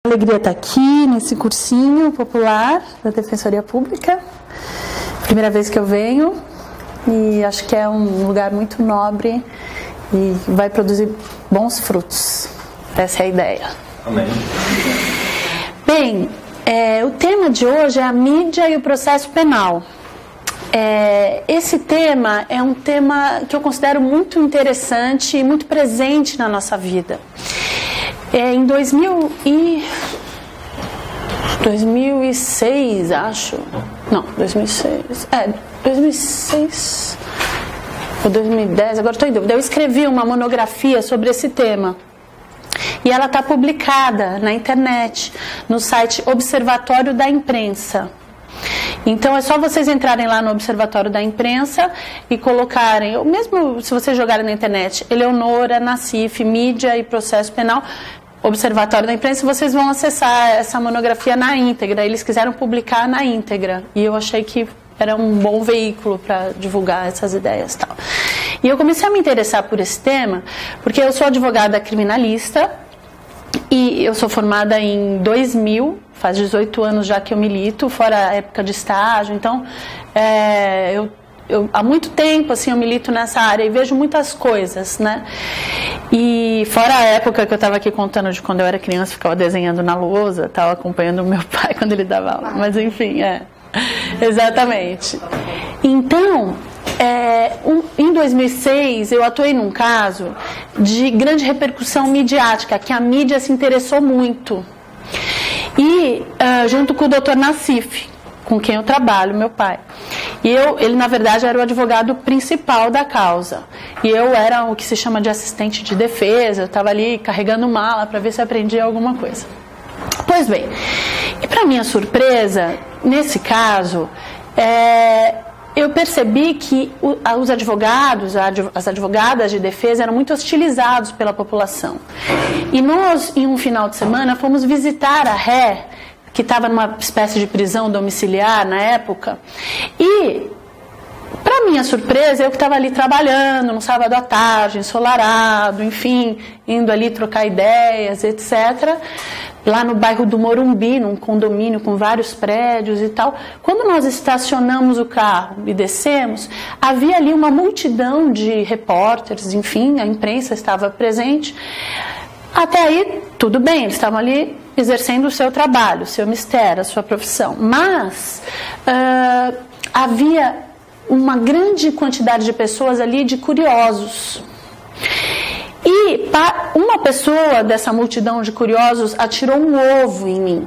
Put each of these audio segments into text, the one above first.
Alegria estar aqui nesse cursinho popular da Defensoria Pública. Primeira vez que eu venho e acho que é um lugar muito nobre e vai produzir bons frutos. Essa é a ideia. Amém. Bem, o tema de hoje é a mídia e o processo penal. Esse tema é um tema que eu considero muito interessante e muito presente na nossa vida. Em 2006, acho. Não, 2006. 2006 ou 2010, agora estou em dúvida. Eu escrevi uma monografia sobre esse tema. E ela está publicada na internet, no site Observatório da Imprensa. Então é só vocês entrarem lá no Observatório da Imprensa e colocarem, ou mesmo se vocês jogarem na internet, Eleonora Nassif, mídia e processo penal, Observatório da Imprensa, vocês vão acessar essa monografia na íntegra. Eles quiseram publicar na íntegra e eu achei que era um bom veículo para divulgar essas ideias e tal. E eu comecei a me interessar por esse tema porque eu sou advogada criminalista e eu sou formada em 2000, faz 18 anos já que eu milito, fora a época de estágio. Então, eu há muito tempo assim, eu milito nessa área e vejo muitas coisas, né? E fora a época que eu estava aqui contando de quando eu era criança, ficava desenhando na lousa, estava acompanhando o meu pai quando ele dava aula. Mas enfim, exatamente. Então, em 2006, eu atuei num caso de grande repercussão midiática, que a mídia se interessou muito. E junto com o Dr. Nassif, com quem eu trabalho, meu pai. E ele, na verdade, era o advogado principal da causa. E eu era o que se chama de assistente de defesa. Eu estava ali carregando mala para ver se aprendia alguma coisa. Pois bem, e para minha surpresa, nesse caso, eu percebi que os advogados, as advogadas de defesa eram muito hostilizados pela população. E nós, em um final de semana, fomos visitar a ré, que estava numa espécie de prisão domiciliar na época, e, para minha surpresa, eu que estava ali trabalhando, no sábado à tarde, ensolarado, enfim, indo ali trocar ideias, etc., lá no bairro do Morumbi, num condomínio com vários prédios e tal. Quando nós estacionamos o carro e descemos, havia ali uma multidão de repórteres, enfim, a imprensa estava presente. Até aí, tudo bem, eles estavam ali exercendo o seu trabalho, o seu mistério, a sua profissão. Mas havia uma grande quantidade de pessoas ali, de curiosos. E uma pessoa dessa multidão de curiosos atirou um ovo em mim.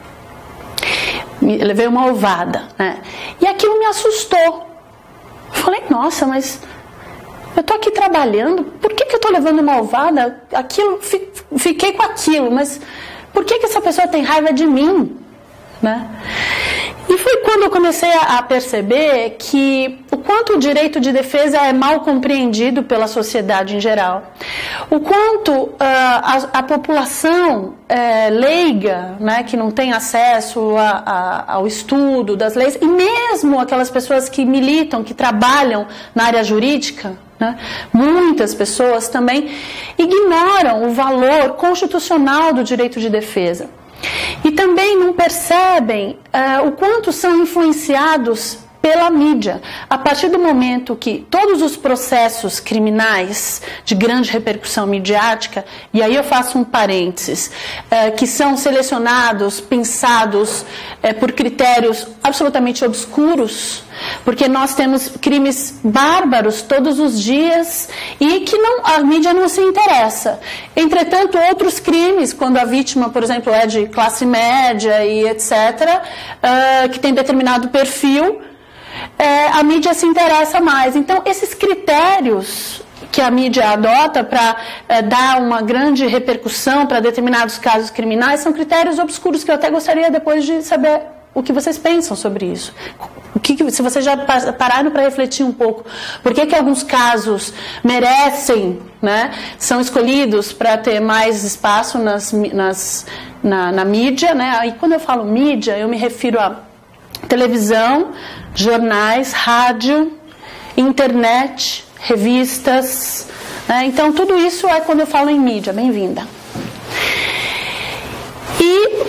Levei uma ovada, né? E aquilo me assustou. Eu falei, nossa, mas eu estou aqui trabalhando, por que eu estou levando uma ovada? Fiquei com aquilo, mas por que essa pessoa tem raiva de mim? Né? E foi quando eu comecei a perceber que o quanto o direito de defesa é mal compreendido pela sociedade em geral, o quanto a população leiga, né, que não tem acesso ao estudo das leis, e mesmo aquelas pessoas que militam, que trabalham na área jurídica, né, muitas pessoas também ignoram o valor constitucional do direito de defesa. E também não percebem o quanto são influenciados pela mídia. A partir do momento que todos os processos criminais de grande repercussão midiática, e aí eu faço um parênteses, que são selecionados, pensados por critérios absolutamente obscuros, porque nós temos crimes bárbaros todos os dias e que a mídia não se interessa. Entretanto, outros crimes, quando a vítima, por exemplo, é de classe média e etc., que tem determinado perfil, a mídia se interessa mais. Então, esses critérios que a mídia adota para dar uma grande repercussão para determinados casos criminais são critérios obscuros que eu até gostaria depois de saber o que vocês pensam sobre isso. Se vocês já pararam para refletir um pouco, por que alguns casos merecem, né, são escolhidos para ter mais espaço na mídia, né? E quando eu falo mídia, eu me refiro a televisão, jornais, rádio, internet, revistas, né? Então tudo isso é quando eu falo em mídia. Bem-vinda. E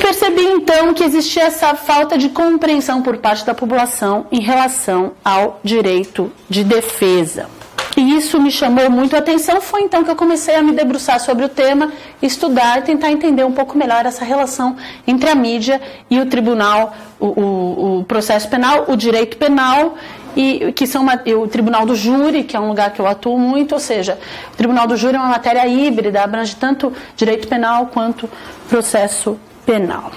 percebi então que existia essa falta de compreensão por parte da população em relação ao direito de defesa. E isso me chamou muito a atenção, foi então que eu comecei a me debruçar sobre o tema, estudar e tentar entender um pouco melhor essa relação entre a mídia e o tribunal, o processo penal, o direito penal, e que são o tribunal do júri, que é um lugar que eu atuo muito, ou seja, o tribunal do júri é uma matéria híbrida, abrange tanto direito penal quanto processo penal.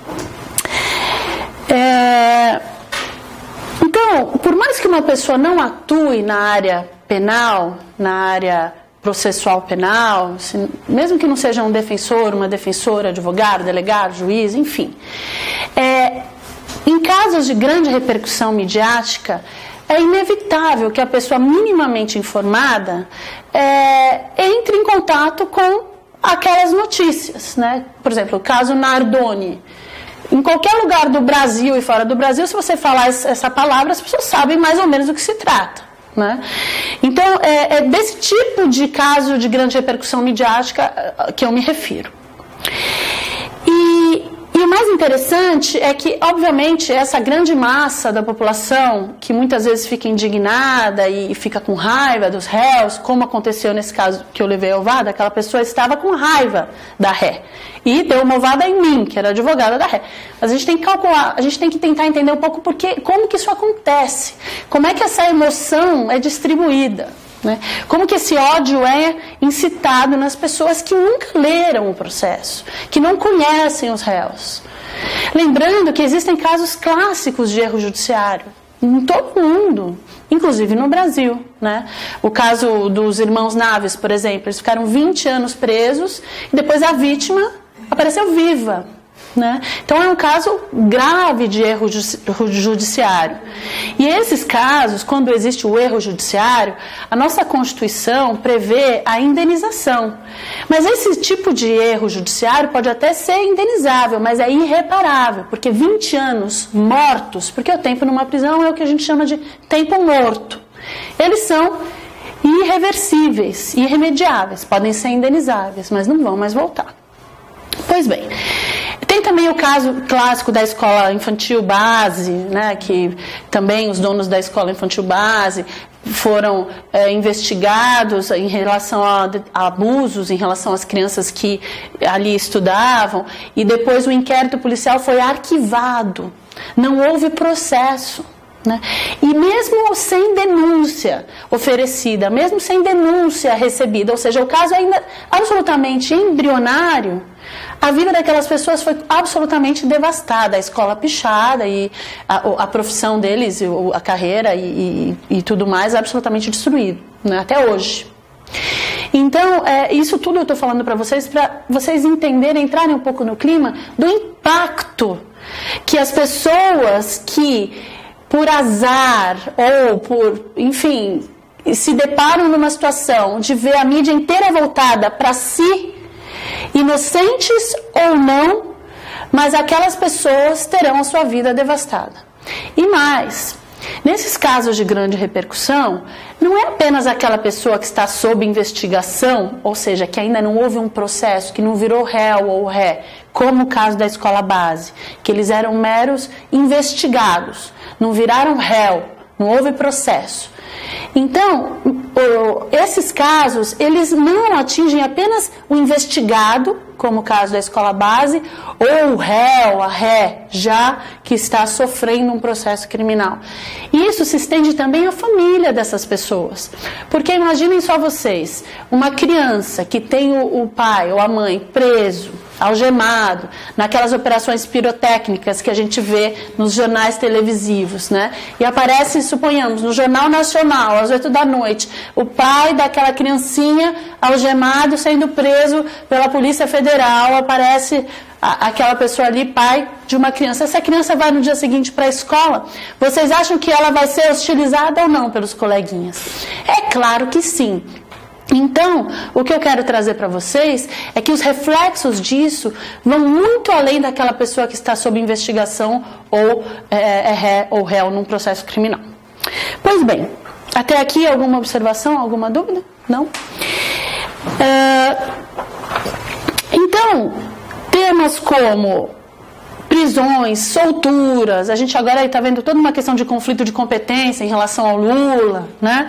Então, por mais que uma pessoa não atue na área penal, na área processual penal, mesmo que não seja um defensor, uma defensora, advogado, delegado, juiz, enfim, em casos de grande repercussão midiática, é inevitável que a pessoa minimamente informada entre em contato com aquelas notícias, né? Por exemplo, o caso Nardoni. Em qualquer lugar do Brasil e fora do Brasil, se você falar essa palavra, as pessoas sabem mais ou menos do que se trata, né? Então, é desse tipo de caso de grande repercussão midiática que eu me refiro. E o mais interessante é que, obviamente, essa grande massa da população, que muitas vezes fica indignada e fica com raiva dos réus, como aconteceu nesse caso que eu levei a ovada, aquela pessoa estava com raiva da ré e deu uma ovada em mim, que era advogada da ré. Mas a gente tem que calcular, a gente tem que tentar entender um pouco como que isso acontece, como é que essa emoção é distribuída, né? Como que esse ódio é incitado nas pessoas que nunca leram o processo, que não conhecem os réus. Lembrando que existem casos clássicos de erro judiciário em todo o mundo, inclusive no Brasil, né? O caso dos irmãos Naves, por exemplo, eles ficaram 20 anos presos e depois a vítima apareceu viva, né? Então é um caso grave de erro judiciário. E esses casos, quando existe o erro judiciário, a nossa Constituição prevê a indenização. Mas esse tipo de erro judiciário pode até ser indenizável, mas é irreparável, porque 20 anos mortos, porque o tempo numa prisão é o que a gente chama de tempo morto. Eles são irreversíveis, irremediáveis, podem ser indenizáveis, mas não vão mais voltar. Pois bem, tem também o caso clássico da escola infantil base, né, que também os donos da escola infantil base foram investigados em relação a abusos, em relação às crianças que ali estudavam, e depois o inquérito policial foi arquivado, não houve processo. Né? E mesmo sem denúncia oferecida, mesmo sem denúncia recebida, ou seja, o caso ainda absolutamente embrionário, a vida daquelas pessoas foi absolutamente devastada, a escola pichada e a profissão deles, a carreira e tudo mais absolutamente destruído, né? Até hoje. Então, isso tudo eu estou falando para vocês entenderem, entrarem um pouco no clima do impacto que as pessoas que por azar ou por, enfim, se deparam numa situação de ver a mídia inteira voltada para si, inocentes ou não, mas aquelas pessoas terão a sua vida devastada. E mais, nesses casos de grande repercussão, não é apenas aquela pessoa que está sob investigação, ou seja, que ainda não houve um processo, que não virou réu ou ré, como o caso da escola base, que eles eram meros investigados, não viraram réu, não houve processo. Então, esses casos, eles não atingem apenas o investigado, como o caso da escola base, ou o réu, a ré, já que está sofrendo um processo criminal. E isso se estende também à família dessas pessoas. Porque imaginem só vocês, uma criança que tem o pai ou a mãe preso, algemado, naquelas operações pirotécnicas que a gente vê nos jornais televisivos, né? E aparece, suponhamos, no Jornal Nacional, às 8 da noite, o pai daquela criancinha algemado sendo preso pela Polícia Federal, aparece aquela pessoa ali, pai de uma criança. Essa criança vai no dia seguinte para a escola, vocês acham que ela vai ser hostilizada ou não pelos coleguinhas? É claro que sim. Então, o que eu quero trazer para vocês é que os reflexos disso vão muito além daquela pessoa que está sob investigação ou ré ou réu num processo criminal. Pois bem, até aqui alguma observação, alguma dúvida? Não? Então, temas como prisões, solturas, a gente agora está vendo toda uma questão de conflito de competência em relação ao Lula, né?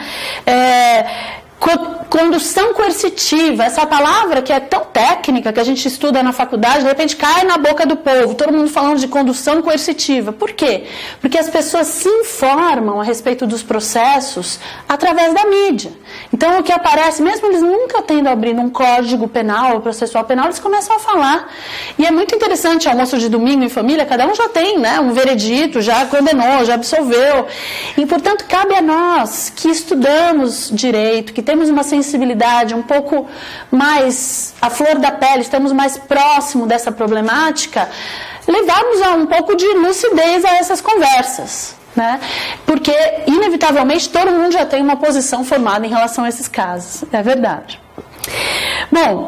Condução coercitiva, essa palavra que é tão técnica, que a gente estuda na faculdade, de repente cai na boca do povo, todo mundo falando de condução coercitiva. Por quê? Porque as pessoas se informam a respeito dos processos através da mídia. Então o que aparece, mesmo eles nunca tendo abrido um código penal ou processual penal, eles começam a falar. E é muito interessante, almoço de domingo em família, cada um já tem, né, um veredito, já condenou, já absolveu. E portanto cabe a nós que estudamos direito, que temos uma sensibilidade um pouco mais à flor da pele, estamos mais próximo dessa problemática, levarmos a um pouco de lucidez a essas conversas, né? Porque inevitavelmente todo mundo já tem uma posição formada em relação a esses casos, é verdade. Bom,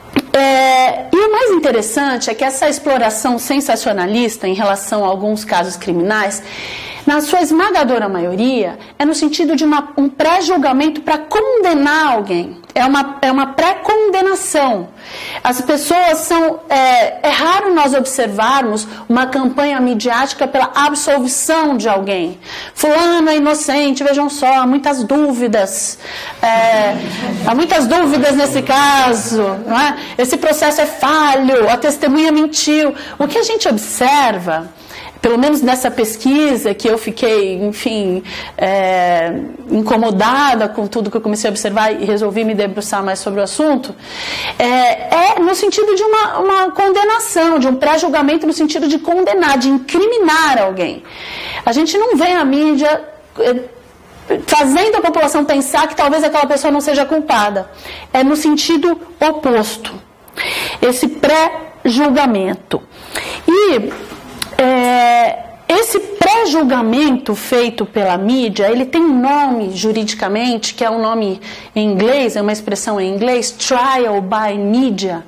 e o mais interessante é que essa exploração sensacionalista em relação a alguns casos criminais, na sua esmagadora maioria, é no sentido de um pré-julgamento para condenar alguém. É uma pré-condenação. As pessoas são... É raro nós observarmos uma campanha midiática pela absolvição de alguém. Fulano é inocente, vejam só, há muitas dúvidas. Há muitas dúvidas nesse caso. Não é? Esse processo é falho, a testemunha mentiu. O que a gente observa... Pelo menos nessa pesquisa que eu fiquei, enfim, incomodada com tudo que eu comecei a observar e resolvi me debruçar mais sobre o assunto, é no sentido de uma condenação, de um pré-julgamento no sentido de condenar, de incriminar alguém. A gente não vê a mídia fazendo a população pensar que talvez aquela pessoa não seja culpada. É no sentido oposto. Esse pré-julgamento. E... esse pré-julgamento feito pela mídia, ele tem um nome juridicamente, que é um nome em inglês, é uma expressão em inglês, trial by media,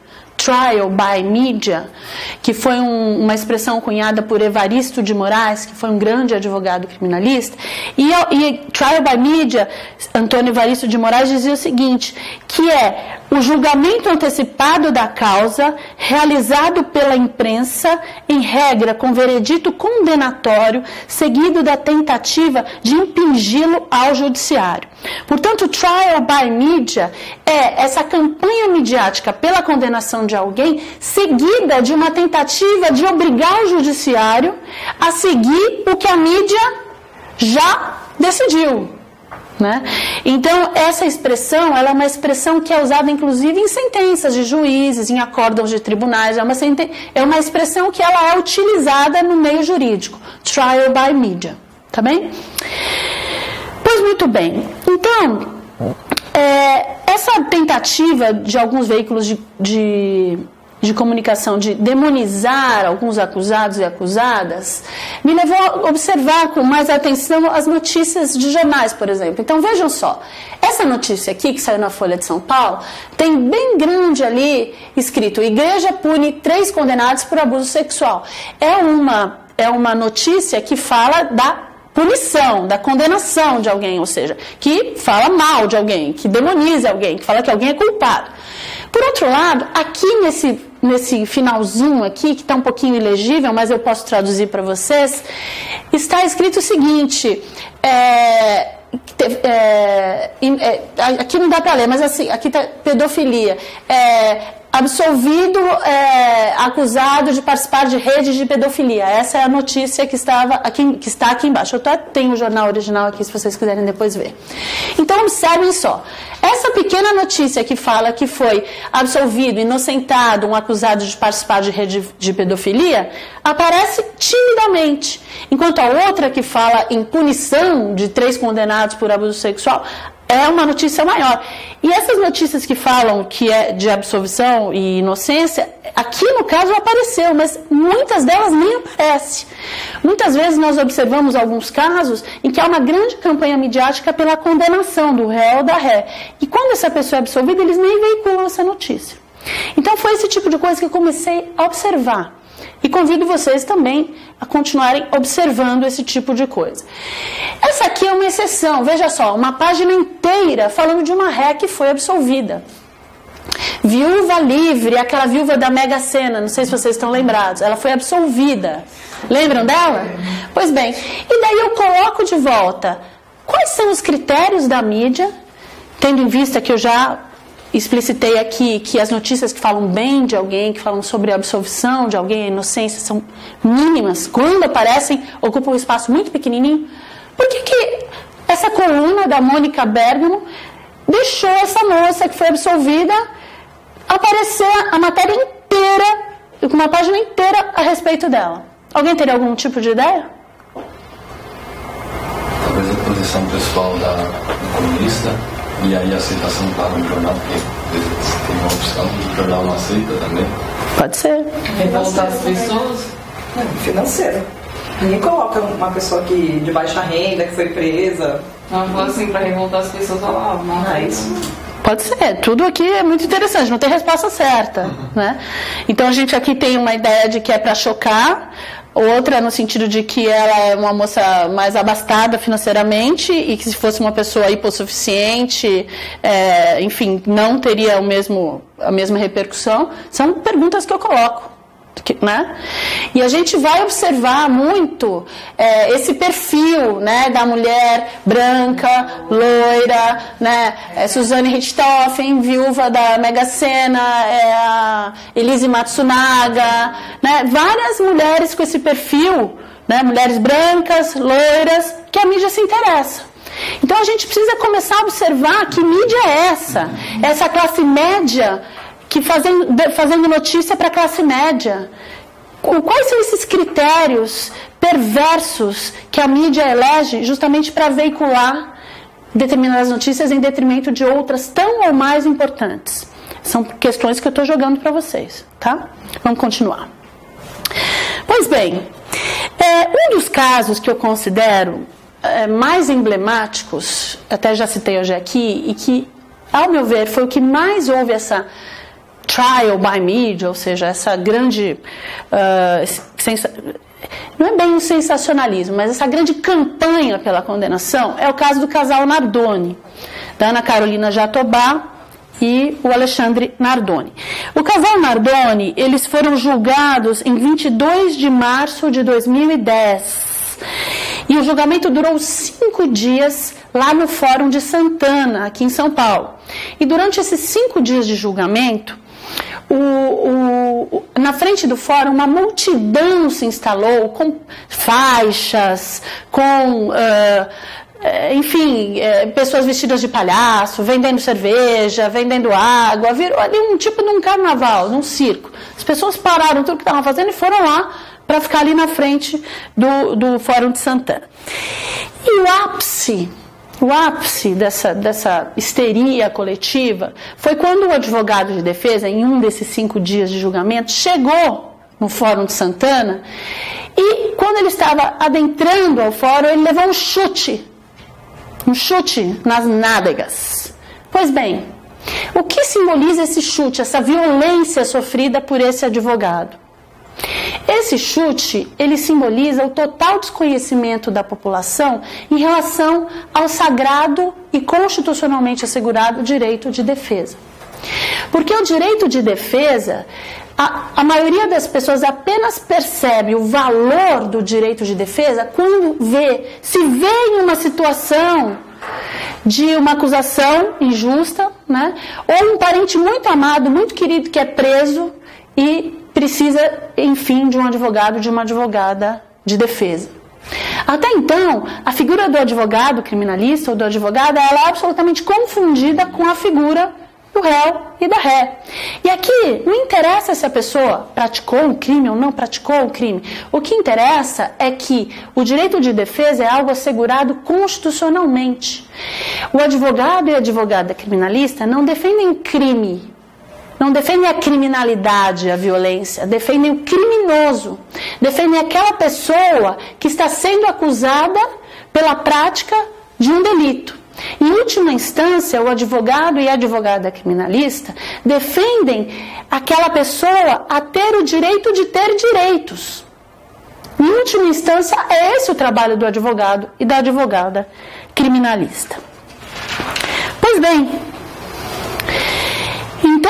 que foi uma expressão cunhada por Evaristo de Moraes, que foi um grande advogado criminalista, e trial by media, Antônio Evaristo de Moraes dizia o seguinte, que é o julgamento antecipado da causa, realizado pela imprensa, em regra com veredito condenatório, seguido da tentativa de impingi-lo ao judiciário. Portanto, trial by media é essa campanha midiática pela condenação de alguém, seguida de uma tentativa de obrigar o judiciário a seguir o que a mídia já decidiu. Né? Então, essa expressão, ela é uma expressão que é usada inclusive em sentenças de juízes, em acórdãos de tribunais, é uma expressão que ela é utilizada no meio jurídico, trial by media, tá bem? Pois muito bem, então, essa tentativa de alguns veículos de comunicação de demonizar alguns acusados e acusadas me levou a observar com mais atenção as notícias de jornais, por exemplo. Então vejam só, essa notícia aqui que saiu na Folha de São Paulo tem bem grande ali escrito: Igreja pune 3 condenados por abuso sexual. É uma notícia que fala da punição, da condenação de alguém, ou seja, que fala mal de alguém, que demoniza alguém, que fala que alguém é culpado. Por outro lado, aqui nesse finalzinho aqui, que está um pouquinho ilegível, mas eu posso traduzir para vocês, está escrito o seguinte, aqui não dá para ler, mas assim, aqui está pedofilia, absolvido, acusado de participar de rede de pedofilia. Essa é a notícia que está aqui embaixo. Eu até tenho o jornal original aqui, se vocês quiserem depois ver. Então, observem só. Essa pequena notícia que fala que foi absolvido, inocentado, um acusado de participar de rede de pedofilia, aparece timidamente. Enquanto a outra que fala em punição de 3 condenados por abuso sexual, é uma notícia maior. E essas notícias que falam que é de absolvição e inocência, aqui no caso apareceu, mas muitas delas nem aparecem. Muitas vezes nós observamos alguns casos em que há uma grande campanha midiática pela condenação do réu ou da ré. E quando essa pessoa é absolvida, eles nem veiculam essa notícia. Então foi esse tipo de coisa que eu comecei a observar. E convido vocês também a continuarem observando esse tipo de coisa. Essa aqui é uma exceção, veja só, uma página inteira falando de uma ré que foi absolvida. Viúva livre, aquela viúva da Mega Sena, não sei se vocês estão lembrados, ela foi absolvida. Lembram dela? Pois bem, e daí eu coloco de volta quais são os critérios da mídia, tendo em vista que eu já explicitei aqui que as notícias que falam bem de alguém, que falam sobre a absolvição de alguém, a inocência, são mínimas. Quando aparecem, ocupam um espaço muito pequenininho. Por que essa coluna da Mônica Bergamo deixou essa moça que foi absolvida aparecer a matéria inteira, com uma página inteira a respeito dela? Alguém teria algum tipo de ideia? Talvez a posição pessoal do comunista, e aí a aceitação está no jornal, porque tem uma opção que o jornal não aceita também. Pode ser. Revoltar as pessoas? Financeiro. Ninguém coloca uma pessoa que de baixa renda, que foi presa. Não, assim, para revoltar as pessoas, não é isso. Pode ser, tudo aqui é muito interessante, não tem resposta certa, né? Então a gente aqui tem uma ideia de que é para chocar, outra no sentido de que ela é uma moça mais abastada financeiramente e que se fosse uma pessoa hipossuficiente, enfim, não teria a mesma repercussão. São perguntas que eu coloco. Né? E a gente vai observar muito esse perfil, né, da mulher branca, loira, né, Suzane Richthofen, viúva da Mega Sena, a Elise Matsunaga, né, várias mulheres com esse perfil, né, mulheres brancas, loiras, que a mídia se interessa. Então a gente precisa começar a observar que mídia é essa classe média que fazendo notícia para a classe média. Quais são esses critérios perversos que a mídia elege justamente para veicular determinadas notícias em detrimento de outras tão ou mais importantes? São questões que eu estou jogando para vocês, tá? Vamos continuar. Pois bem, um dos casos que eu considero mais emblemáticos, até já citei hoje aqui, e que, ao meu ver, foi o que mais houve essa trial by media, ou seja, essa grande não é bem um sensacionalismo, mas essa grande campanha pela condenação, é o caso do casal Nardoni, da Ana Carolina Jatobá e o Alexandre Nardoni. O casal Nardoni, eles foram julgados em 22 de março de 2010. E o julgamento durou 5 dias lá no Fórum de Santana, aqui em São Paulo. E durante esses 5 dias de julgamento, na frente do fórum, uma multidão se instalou com faixas, com, pessoas vestidas de palhaço, vendendo cerveja, vendendo água. Virou ali um tipo de um carnaval, de um circo. As pessoas pararam tudo que estavam fazendo e foram lá para ficar ali na frente do Fórum de Santana. E o ápice dessa histeria coletiva foi quando o advogado de defesa, em um desses 5 dias de julgamento, chegou no Fórum de Santana e, quando ele estava adentrando ao fórum, ele levou um chute nas nádegas. Pois bem, o que simboliza esse chute, essa violência sofrida por esse advogado? Esse chute, ele simboliza o total desconhecimento da população em relação ao sagrado e constitucionalmente assegurado direito de defesa. Porque o direito de defesa, a maioria das pessoas apenas percebe o valor do direito de defesa quando se vê em uma situação de uma acusação injusta, né? Ou um parente muito amado, muito querido que é preso e precisa, enfim, de um advogado, de uma advogada de defesa. Até então, a figura do advogado criminalista ou do advogado, ela é absolutamente confundida com a figura do réu e da ré. E aqui, não interessa se a pessoa praticou um crime ou não praticou um crime. O que interessa é que o direito de defesa é algo assegurado constitucionalmente. O advogado e a advogada criminalista não defendem crime, não defendem a criminalidade, a violência, defendem o criminoso, defendem aquela pessoa que está sendo acusada pela prática de um delito. Em última instância, o advogado e a advogada criminalista defendem aquela pessoa a ter o direito de ter direitos. Em última instância, é esse o trabalho do advogado e da advogada criminalista. Pois bem, então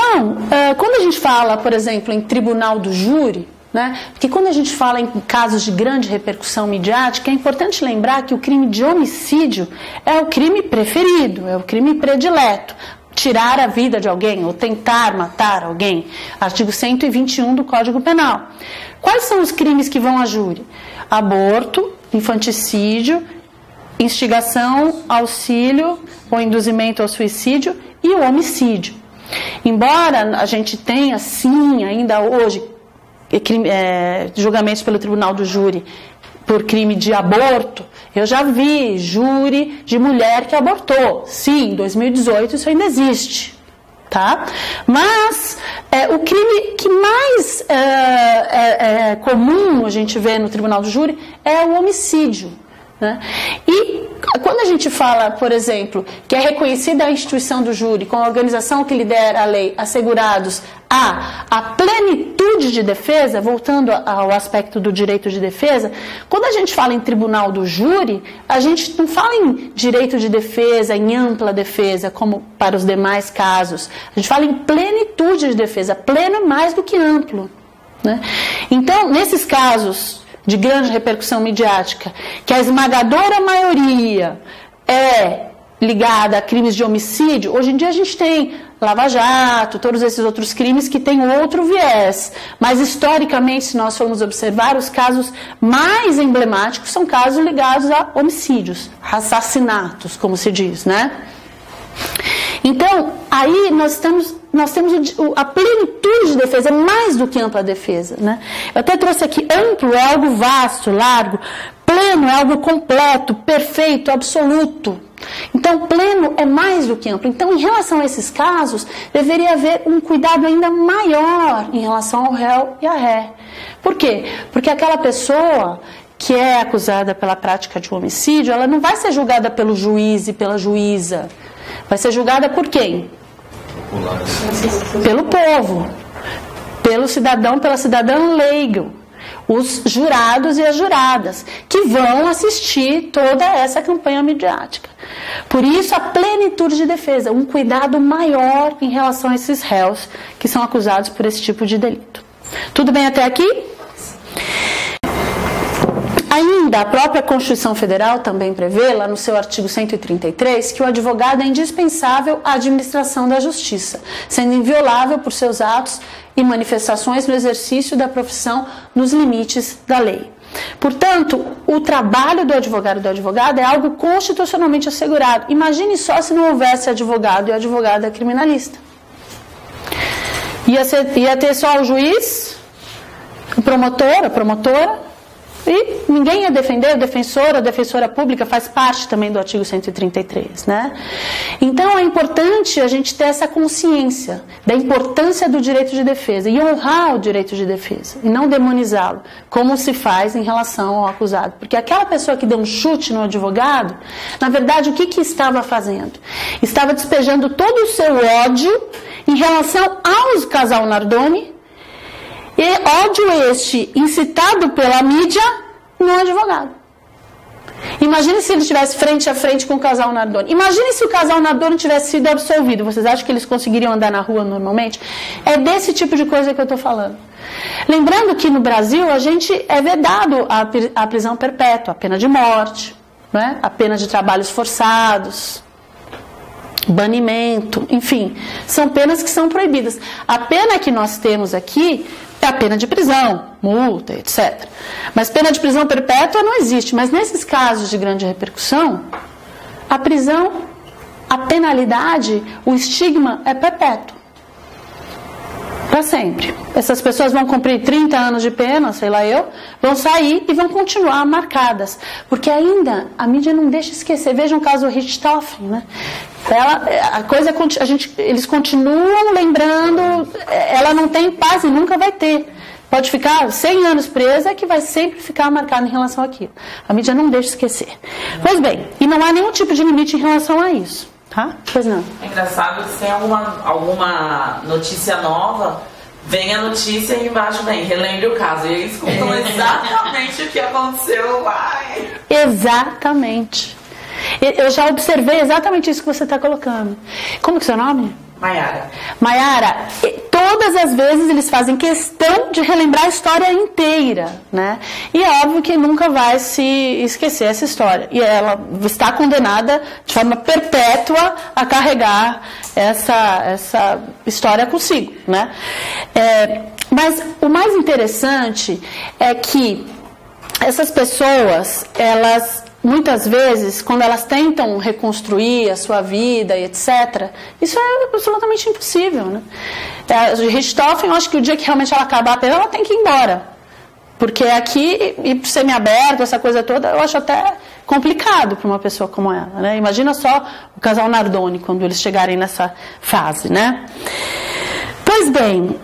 Então, quando a gente fala, por exemplo, em tribunal do júri, né, porque quando a gente fala em casos de grande repercussão midiática, é importante lembrar que o crime de homicídio é o crime preferido, é o crime predileto. Tirar a vida de alguém ou tentar matar alguém. Artigo 121 do Código Penal. Quais são os crimes que vão a júri? Aborto, infanticídio, instigação, auxílio ou induzimento ao suicídio e o homicídio. Embora a gente tenha, sim, ainda hoje, julgamentos pelo Tribunal do Júri por crime de aborto, eu já vi júri de mulher que abortou. Sim, em 2018 isso ainda existe. Tá? Mas o crime que mais é comum a gente vê no Tribunal do Júri é o homicídio. Né? E quando a gente fala, por exemplo, que é reconhecida a instituição do júri com a organização que lidera a lei, assegurados a plenitude de defesa, voltando ao aspecto do direito de defesa, quando a gente fala em tribunal do júri, a gente não fala em direito de defesa, em ampla defesa, como para os demais casos. A gente fala em plenitude de defesa, pleno mais do que amplo. Né? Então, nesses casos de grande repercussão midiática, que a esmagadora maioria é ligada a crimes de homicídio, hoje em dia a gente tem Lava Jato, todos esses outros crimes que têm outro viés, mas historicamente, se nós formos observar, os casos mais emblemáticos são casos ligados a homicídios, assassinatos, como se diz, né? Então, aí nós temos a plenitude de defesa, mais do que ampla defesa, né? Eu até trouxe aqui, amplo é algo vasto, largo, pleno é algo completo, perfeito, absoluto. Então, pleno é mais do que amplo. Então, em relação a esses casos, deveria haver um cuidado ainda maior em relação ao réu e à ré. Por quê? Porque aquela pessoa que é acusada pela prática de um homicídio, ela não vai ser julgada pelo juiz e pela juíza. Vai ser julgada por quem? Pelo povo, pelo cidadão, pela cidadã leigo, os jurados e as juradas, que vão assistir toda essa campanha midiática. Por isso, a plenitude de defesa, um cuidado maior em relação a esses réus que são acusados por esse tipo de delito. Tudo bem até aqui? Ainda, a própria Constituição Federal também prevê, lá no seu artigo 133, que o advogado é indispensável à administração da justiça, sendo inviolável por seus atos e manifestações no exercício da profissão nos limites da lei. Portanto, o trabalho do advogado é algo constitucionalmente assegurado. Imagine só se não houvesse advogado e o advogado é criminalista. Ia ter só o juiz, o promotor, a promotora, e ninguém ia defender, o defensor, a defensora pública faz parte também do artigo 133, né? Então é importante a gente ter essa consciência da importância do direito de defesa e honrar o direito de defesa e não demonizá-lo, como se faz em relação ao acusado. Porque aquela pessoa que deu um chute no advogado, na verdade, o que estava fazendo? Estava despejando todo o seu ódio em relação ao casal Nardoni, e ódio este incitado pela mídia no advogado. Imagine se ele estivesse frente a frente com o casal Nardoni. Imagine se o casal Nardoni tivesse sido absolvido. Vocês acham que eles conseguiriam andar na rua normalmente? É desse tipo de coisa que eu estou falando. Lembrando que no Brasil a gente é vedado a prisão perpétua, a pena de morte, né? A pena de trabalhos forçados, banimento, enfim, são penas que são proibidas. A pena que nós temos aqui é a pena de prisão, multa, etc. Mas pena de prisão perpétua não existe. Mas nesses casos de grande repercussão, a prisão, a penalidade, o estigma é perpétuo. Para sempre. Essas pessoas vão cumprir 30 anos de pena, sei lá eu, vão sair e vão continuar marcadas. Porque ainda a mídia não deixa esquecer. Vejam o caso Richthofen, né? Eles continuam lembrando, ela não tem paz e nunca vai ter. Pode ficar 100 anos presa que vai sempre ficar marcada em relação àquilo. A mídia não deixa esquecer. Pois bem, e não há nenhum tipo de limite em relação a isso. Tá? Pois não. É engraçado que se tem alguma notícia nova, vem a notícia e embaixo vem, relembre o caso. E eles contam exatamente o que aconteceu lá. Exatamente. Eu já observei exatamente isso que você está colocando. Como que é o seu nome? Maiara, todas as vezes eles fazem questão de relembrar a história inteira, né? E é óbvio que nunca vai se esquecer essa história. E ela está condenada de forma perpétua a carregar essa história consigo, né? Mas o mais interessante é que essas pessoas, elas muitas vezes, quando elas tentam reconstruir a sua vida e etc., isso é absolutamente impossível, né? A Richthofen, eu acho que o dia que realmente ela acabar a pena, ela tem que ir embora. Porque aqui, ir para o semiaberto, essa coisa toda, eu acho até complicado para uma pessoa como ela, né? Imagina só o casal Nardoni, quando eles chegarem nessa fase, né? Pois bem,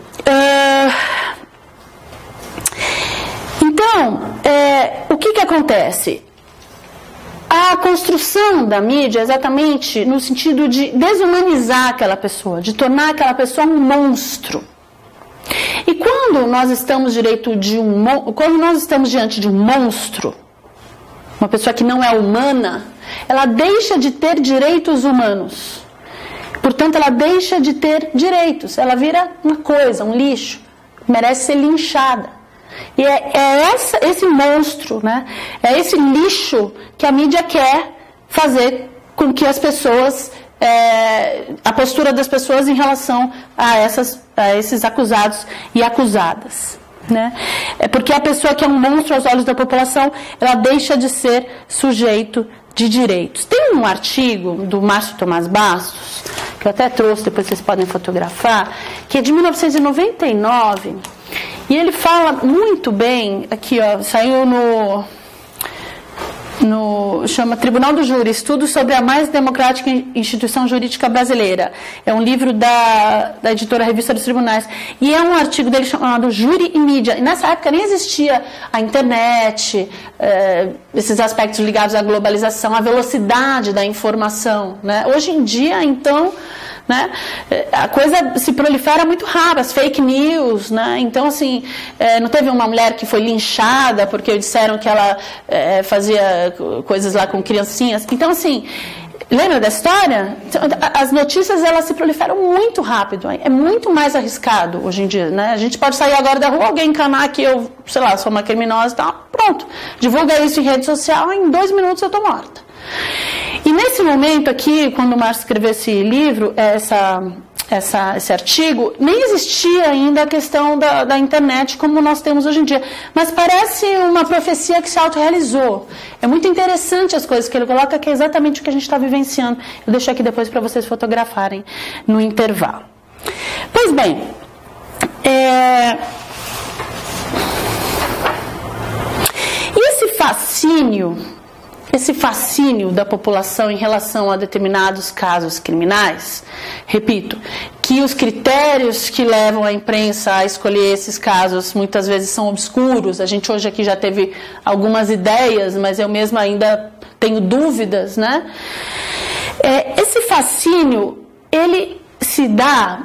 então, o que acontece? A construção da mídia é exatamente no sentido de desumanizar aquela pessoa, de tornar aquela pessoa um monstro. E quando nós estamos diante de um monstro, uma pessoa que não é humana, ela deixa de ter direitos humanos. Portanto, ela deixa de ter direitos. Ela vira uma coisa, um lixo, merece ser linchada. E esse monstro, né? É esse lixo que a mídia quer fazer com que as pessoas, a postura das pessoas em relação a esses acusados e acusadas, né? É porque a pessoa que é um monstro aos olhos da população, ela deixa de ser sujeito de direitos. Tem um artigo do Márcio Tomás Bastos, que eu até trouxe, depois vocês podem fotografar, que é de 1999, e ele fala muito bem, aqui ó, saiu chama Tribunal do Júri, Estudos sobre a mais democrática instituição jurídica brasileira. É um livro da editora Revista dos Tribunais. E é um artigo dele chamado Júri e Mídia. E nessa época nem existia a internet, esses aspectos ligados à globalização, à velocidade da informação, né? Hoje em dia, então, né, a coisa se prolifera muito rápido, as fake news, né? Então, assim, não teve uma mulher que foi linchada porque disseram que ela fazia coisas lá com criancinhas. Então, assim, lembra da história? As notícias, elas se proliferam muito rápido. É muito mais arriscado hoje em dia, né? A gente pode sair agora da rua, alguém encanar que eu, sei lá, sou uma criminosa e tal, pronto. Divulga isso em rede social, em 2 minutos eu estou morta. E nesse momento aqui, quando o Márcio escreveu esse livro, esse artigo, nem existia ainda a questão da internet como nós temos hoje em dia. Mas parece uma profecia que se autorrealizou. É muito interessante as coisas que ele coloca, que é exatamente o que a gente está vivenciando. Eu deixo aqui depois para vocês fotografarem no intervalo. Pois bem, e esse fascínio da população em relação a determinados casos criminais, repito, que os critérios que levam a imprensa a escolher esses casos muitas vezes são obscuros. A gente hoje aqui já teve algumas ideias, mas eu mesma ainda tenho dúvidas, né? Esse fascínio, ele se dá...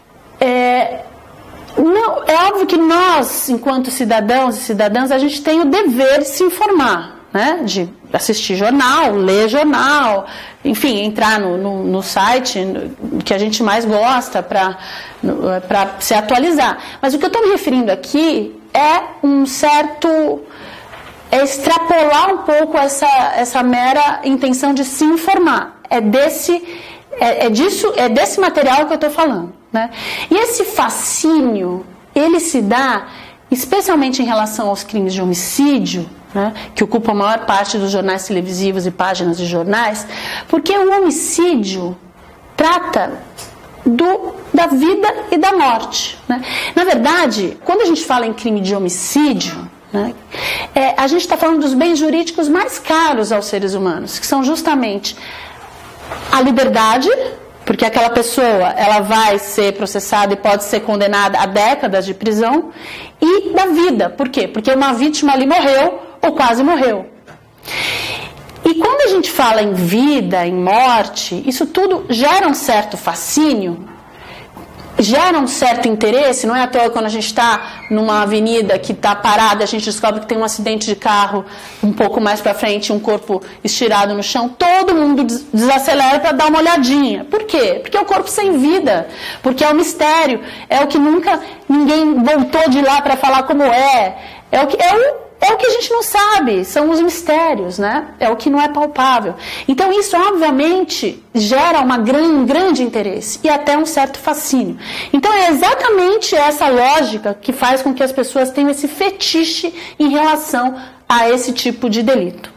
Não, é óbvio que nós, enquanto cidadãos e cidadãs, a gente tem o dever de se informar, né? De assistir jornal, ler jornal, enfim, entrar no site que a gente mais gosta para se atualizar. Mas o que eu estou me referindo aqui é um certo... extrapolar um pouco essa mera intenção de se informar. É desse material que eu estou falando, né? E esse fascínio, ele se dá especialmente em relação aos crimes de homicídio, né, que ocupam a maior parte dos jornais televisivos e páginas de jornais, porque o homicídio trata da vida e da morte, né? Na verdade, quando a gente fala em crime de homicídio, né, a gente está falando dos bens jurídicos mais caros aos seres humanos, que são justamente a liberdade, porque aquela pessoa, ela vai ser processada e pode ser condenada a décadas de prisão, e da vida. Por quê? Porque uma vítima ali morreu ou quase morreu. E quando a gente fala em vida, em morte, isso tudo gera um certo fascínio, gera um certo interesse. Não é à toa quando a gente está numa avenida que está parada, a gente descobre que tem um acidente de carro um pouco mais para frente, um corpo estirado no chão, todo mundo desacelera para dar uma olhadinha. Por quê? Porque é o corpo sem vida, porque é um mistério, é o que nunca ninguém voltou de lá para falar como é o que a gente não sabe, são os mistérios, né? É o que não é palpável. Então isso, obviamente, gera um grande interesse e até um certo fascínio. Então é exatamente essa lógica que faz com que as pessoas tenham esse fetiche em relação a esse tipo de delito.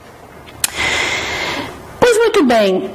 Pois muito bem.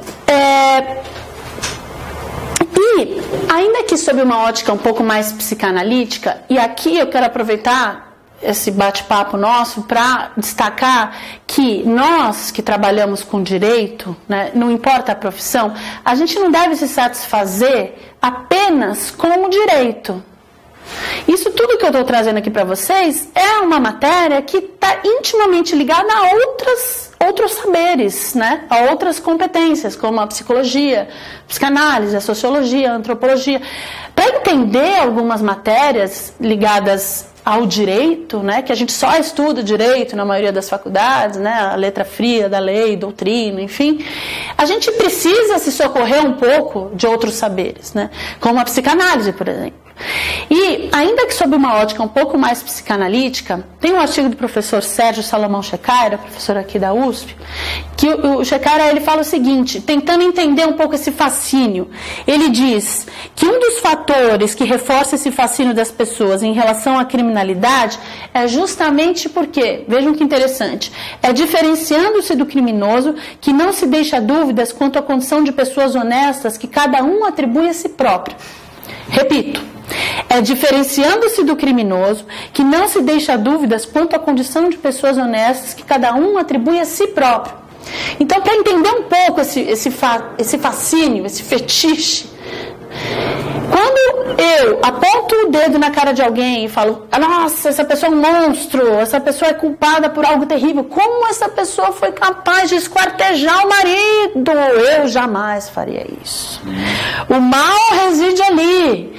E, ainda que sob uma ótica um pouco mais psicanalítica, e aqui eu quero aproveitar esse bate-papo nosso para destacar que nós que trabalhamos com direito, né, não importa a profissão, a gente não deve se satisfazer apenas com o direito. Isso tudo que eu estou trazendo aqui para vocês é uma matéria que está intimamente ligada a outros saberes, né, a outras competências, como a psicologia, a psicanálise, a sociologia, a antropologia. Para entender algumas matérias ligadas ao direito, né, que a gente só estuda direito na maioria das faculdades, né, a letra fria da lei, doutrina, enfim, a gente precisa se socorrer um pouco de outros saberes, né, como a psicanálise, por exemplo. E, ainda que sob uma ótica um pouco mais psicanalítica, tem um artigo do professor Sérgio Salomão Checaira, professor aqui da USP, que o Checaira ele fala o seguinte, tentando entender um pouco esse fascínio. Ele diz que um dos fatores que reforça esse fascínio das pessoas em relação à criminalidade é justamente porque, vejam que interessante, é diferenciando-se do criminoso que não se deixa dúvidas quanto à condição de pessoas honestas que cada um atribui a si próprio. Repito, é diferenciando-se do criminoso que não se deixa dúvidas quanto à condição de pessoas honestas que cada um atribui a si próprio. Então, para entender um pouco esse fascínio, esse fetiche, quando eu aponto o dedo na cara de alguém e falo, nossa, essa pessoa é um monstro, essa pessoa é culpada por algo terrível, como essa pessoa foi capaz de esquartejar o marido? Eu jamais faria isso. O mal reside ali.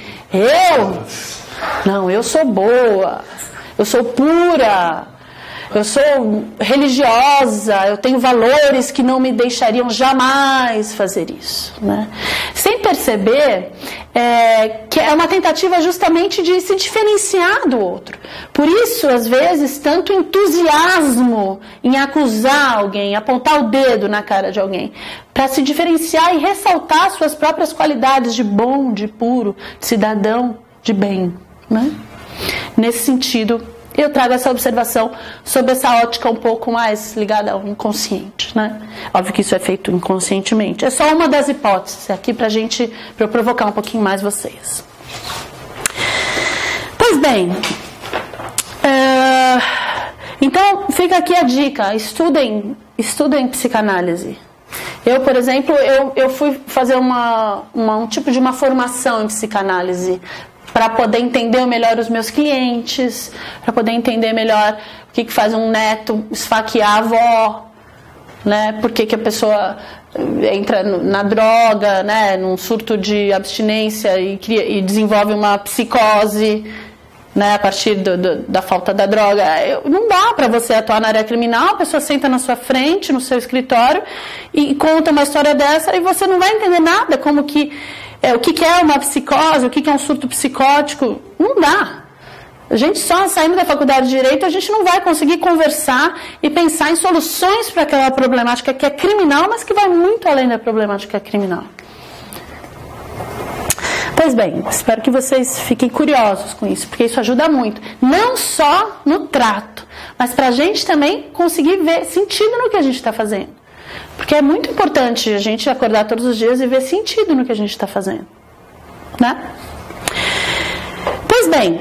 Eu sou boa, eu sou pura, eu sou religiosa, eu tenho valores que não me deixariam jamais fazer isso, né? Sem perceber que é uma tentativa justamente de se diferenciar do outro. Por isso, às vezes, tanto entusiasmo em acusar alguém, apontar o dedo na cara de alguém, para se diferenciar e ressaltar suas próprias qualidades de bom, de puro, de cidadão, de bem, né? Nesse sentido, eu trago essa observação sobre essa ótica um pouco mais ligada ao inconsciente, né? Óbvio que isso é feito inconscientemente. É só uma das hipóteses aqui para eu provocar um pouquinho mais vocês. Pois bem, então fica aqui a dica: estudem psicanálise. Eu, por exemplo, eu fui fazer um tipo de uma formação em psicanálise para poder entender melhor os meus clientes, para poder entender melhor o que faz um neto esfaquear a avó, né? Por que a pessoa entra na droga, né? Num surto de abstinência e desenvolve uma psicose, né? A partir da falta da droga. Não dá para você atuar na área criminal, a pessoa senta na sua frente, no seu escritório, e conta uma história dessa e você não vai entender nada, como que o que é uma psicose, o que é um surto psicótico. Não dá. A gente só saindo da faculdade de Direito, a gente não vai conseguir conversar e pensar em soluções para aquela problemática que é criminal, mas que vai muito além da problemática criminal. Pois bem, espero que vocês fiquem curiosos com isso, porque isso ajuda muito. Não só no trato, mas para a gente também conseguir ver sentido no que a gente está fazendo. Porque é muito importante a gente acordar todos os dias e ver sentido no que a gente está fazendo, né? Pois bem,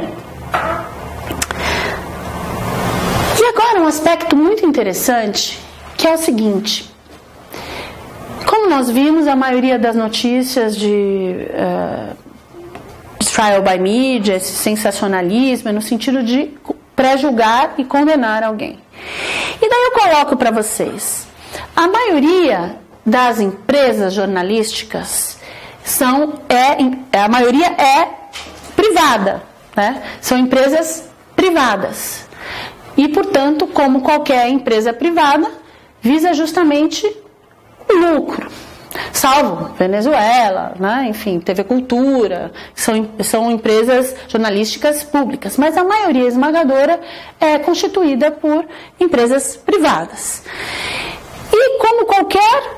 e agora um aspecto muito interessante, que é o seguinte: como nós vimos, a maioria das notícias de trial by media, esse sensacionalismo, é no sentido de pré-julgar e condenar alguém. E daí eu coloco para vocês: a maioria das empresas jornalísticas, a maioria é privada, né? São empresas privadas. E, portanto, como qualquer empresa privada, visa justamente o lucro. Salvo Venezuela, né? Enfim, TV Cultura, são empresas jornalísticas públicas, mas a maioria esmagadora é constituída por empresas privadas. E como qualquer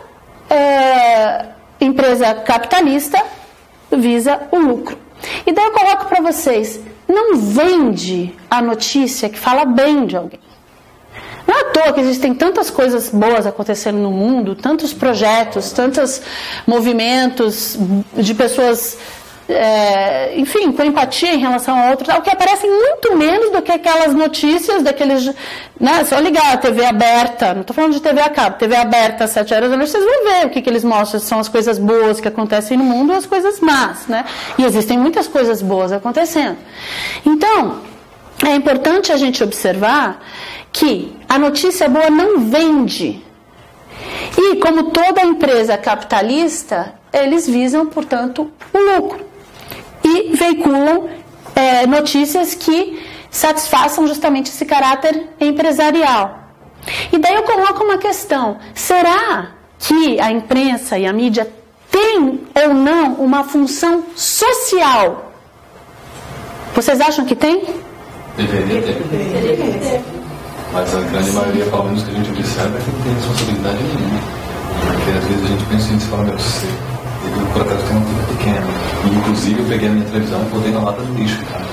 empresa capitalista, visa o lucro. E daí eu coloco para vocês, não vende a notícia que fala bem de alguém. Não é à toa que existem tantas coisas boas acontecendo no mundo, tantos projetos, tantos movimentos de pessoas, enfim, com empatia em relação a outros, que aparecem muito menos do que aquelas notícias daqueles, né, só ligar a TV aberta, não estou falando de TV a cabo, TV aberta às 7 horas da noite, vocês vão ver o que eles mostram, são as coisas boas que acontecem no mundo e as coisas más, né? E existem muitas coisas boas acontecendo. Então, é importante a gente observar que a notícia boa não vende. E, como toda empresa capitalista, eles visam, portanto, o lucro. E veiculam notícias que satisfaçam justamente esse caráter empresarial. E daí eu coloco uma questão. Será que a imprensa e a mídia têm ou não uma função social? Vocês acham que tem? Deveria ter. Mas a grande maioria, pelo menos que a gente observa, é que não tem responsabilidade nenhuma. Porque às vezes a gente pensa nisso e fala, meu, eu por acaso tenho uma filha pequena. E inclusive eu peguei a minha televisão e botei na lata do lixo, cara.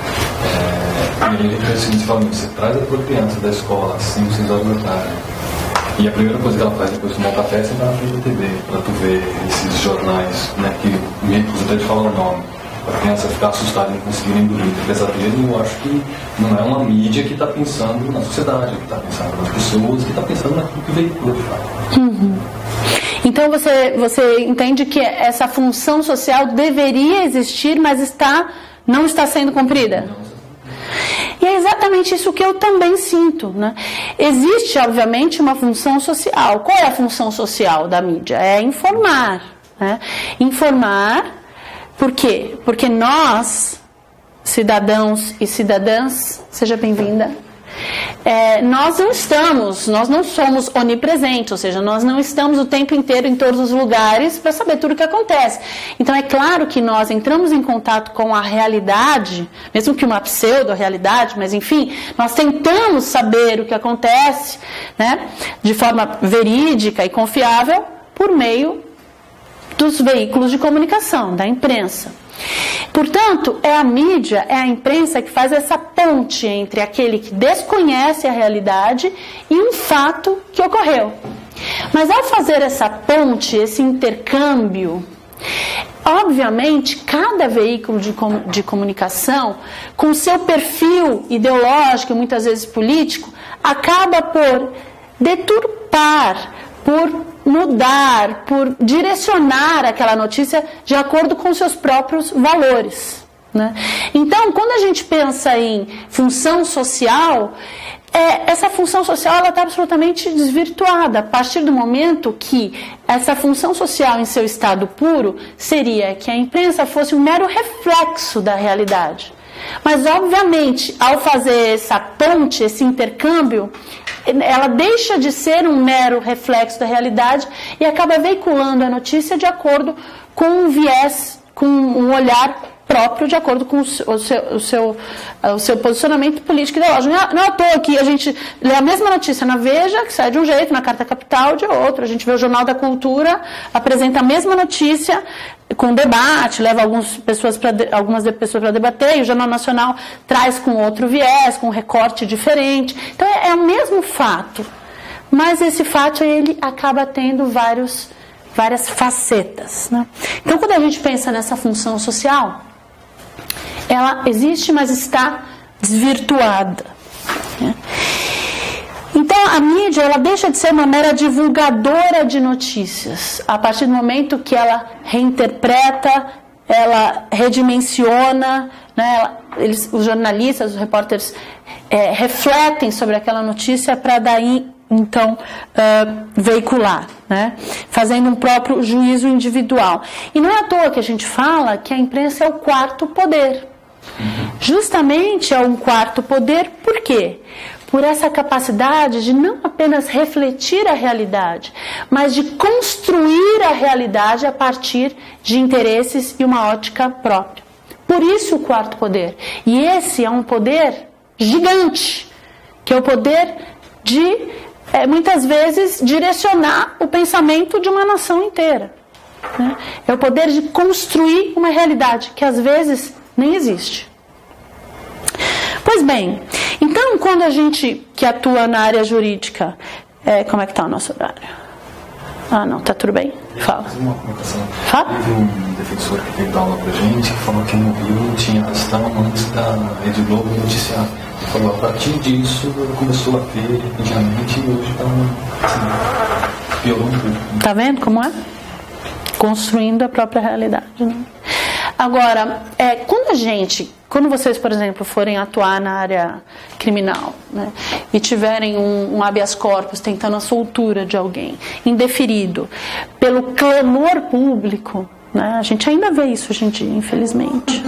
E aí a gente pensa nisso e fala, meu, você traz a tua criança da escola às 5, 6 horas da tarde. E a primeira coisa que ela faz depois de tomar um café é sentar na frente da TV, pra tu ver esses jornais, né, que você até te fala o nome. A criança ficar assustada e não conseguir nem dormir, pesadelo, eu acho que não é uma mídia que está pensando na sociedade, que está pensando nas pessoas, que está pensando naquilo que veicula. Uhum. Então você entende que essa função social deveria existir, mas não está sendo cumprida? E é exatamente isso que eu também sinto, né? Existe, obviamente, uma função social. Qual é a função social da mídia? É informar, né? Informar. Por quê? Porque nós, cidadãos e cidadãs, seja bem-vinda, nós não somos onipresentes, ou seja, nós não estamos o tempo inteiro em todos os lugares para saber tudo o que acontece. Então é claro que nós entramos em contato com a realidade, mesmo que uma pseudo-realidade, mas enfim, nós tentamos saber o que acontece, né, de forma verídica e confiável por meio dos veículos de comunicação, da imprensa. Portanto, é a mídia, é a imprensa que faz essa ponte entre aquele que desconhece a realidade e um fato que ocorreu. Mas ao fazer essa ponte, esse intercâmbio, obviamente, cada veículo de comunicação, com seu perfil ideológico e muitas vezes político, acaba por deturpar, por mudar, por direcionar aquela notícia de acordo com seus próprios valores, né? Então, quando a gente pensa em função social, essa função social está absolutamente desvirtuada, a partir do momento que essa função social em seu estado puro seria que a imprensa fosse um mero reflexo da realidade. Mas, obviamente, ao fazer essa ponte, esse intercâmbio, ela deixa de ser um mero reflexo da realidade e acaba veiculando a notícia de acordo com um viés, com um olhar próprio, de acordo com o seu posicionamento político e ideológico. Não é à toa que a gente lê a mesma notícia na Veja, que sai de um jeito, na Carta Capital de outro. A gente vê o Jornal da Cultura, apresenta a mesma notícia com debate, leva algumas pessoas para debater, e o Jornal Nacional traz com outro viés, com um recorte diferente. Então é o mesmo fato, mas esse fato ele acaba tendo várias facetas, né? Então, quando a gente pensa nessa função social, ela existe, mas está desvirtuada, né? Então, a mídia ela deixa de ser uma mera divulgadora de notícias, a partir do momento que ela reinterpreta, ela redimensiona, né? Os jornalistas, os repórteres refletem sobre aquela notícia para daí então, veicular, né? Fazendo um próprio juízo individual. E não é à toa que a gente fala que a imprensa é o quarto poder. Justamente é um quarto poder, por quê? Por essa capacidade de não apenas refletir a realidade, mas de construir a realidade a partir de interesses e uma ótica própria. Por isso o quarto poder. E esse é um poder gigante, que é o poder de, muitas vezes, direcionar o pensamento de uma nação inteira. Né? É o poder de construir uma realidade que às vezes nem existe. Pois bem, então quando a gente que atua na área jurídica, como é que está o nosso horário? Ah, não, tá tudo bem. Fala. Fazer uma colocação. Fala. Teve um defensor que veio dar aula pra gente que falou que no Rio tinha arrastão antes da Rede Globo noticiar. Ele falou, a partir disso começou a ter repentinamente e hoje está assim, piorou um pouco. Tá vendo como é? Construindo a própria realidade, né? Agora, quando vocês, por exemplo, forem atuar na área criminal, né, e tiverem um habeas corpus tentando a soltura de alguém, indeferido, pelo clamor público, né, a gente ainda vê isso hoje em dia, infelizmente.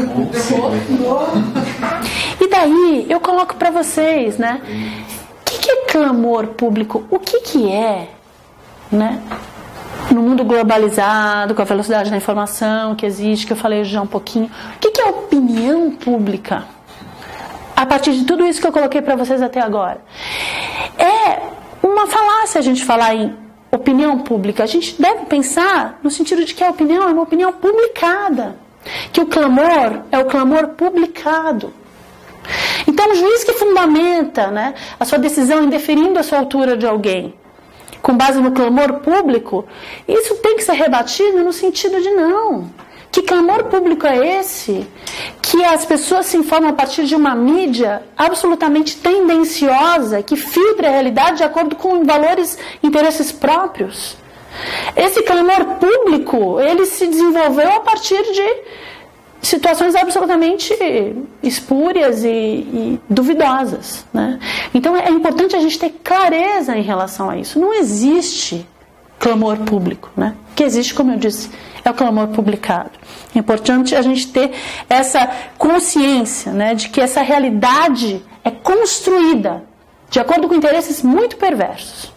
E daí, eu coloco para vocês, né, o que é clamor público? O que é, né? No mundo globalizado, com a velocidade da informação que existe, que eu falei já um pouquinho, o que é opinião pública? A partir de tudo isso que eu coloquei para vocês até agora. É uma falácia a gente falar em opinião pública. A gente deve pensar no sentido de que a opinião é uma opinião publicada. Que o clamor é o clamor publicado. Então, o juiz que fundamenta, né, a sua decisão em deferindo a soltura de alguém, com base no clamor público, isso tem que ser rebatido no sentido de não. Que clamor público é esse? Que as pessoas se informam a partir de uma mídia absolutamente tendenciosa, que filtra a realidade de acordo com valores e interesses próprios. Esse clamor público, ele se desenvolveu a partir de situações absolutamente espúrias e duvidosas, né? Então é importante a gente ter clareza em relação a isso. Não existe clamor público, né? O que existe, como eu disse, é o clamor publicado. É importante a gente ter essa consciência, né, de que essa realidade é construída de acordo com interesses muito perversos.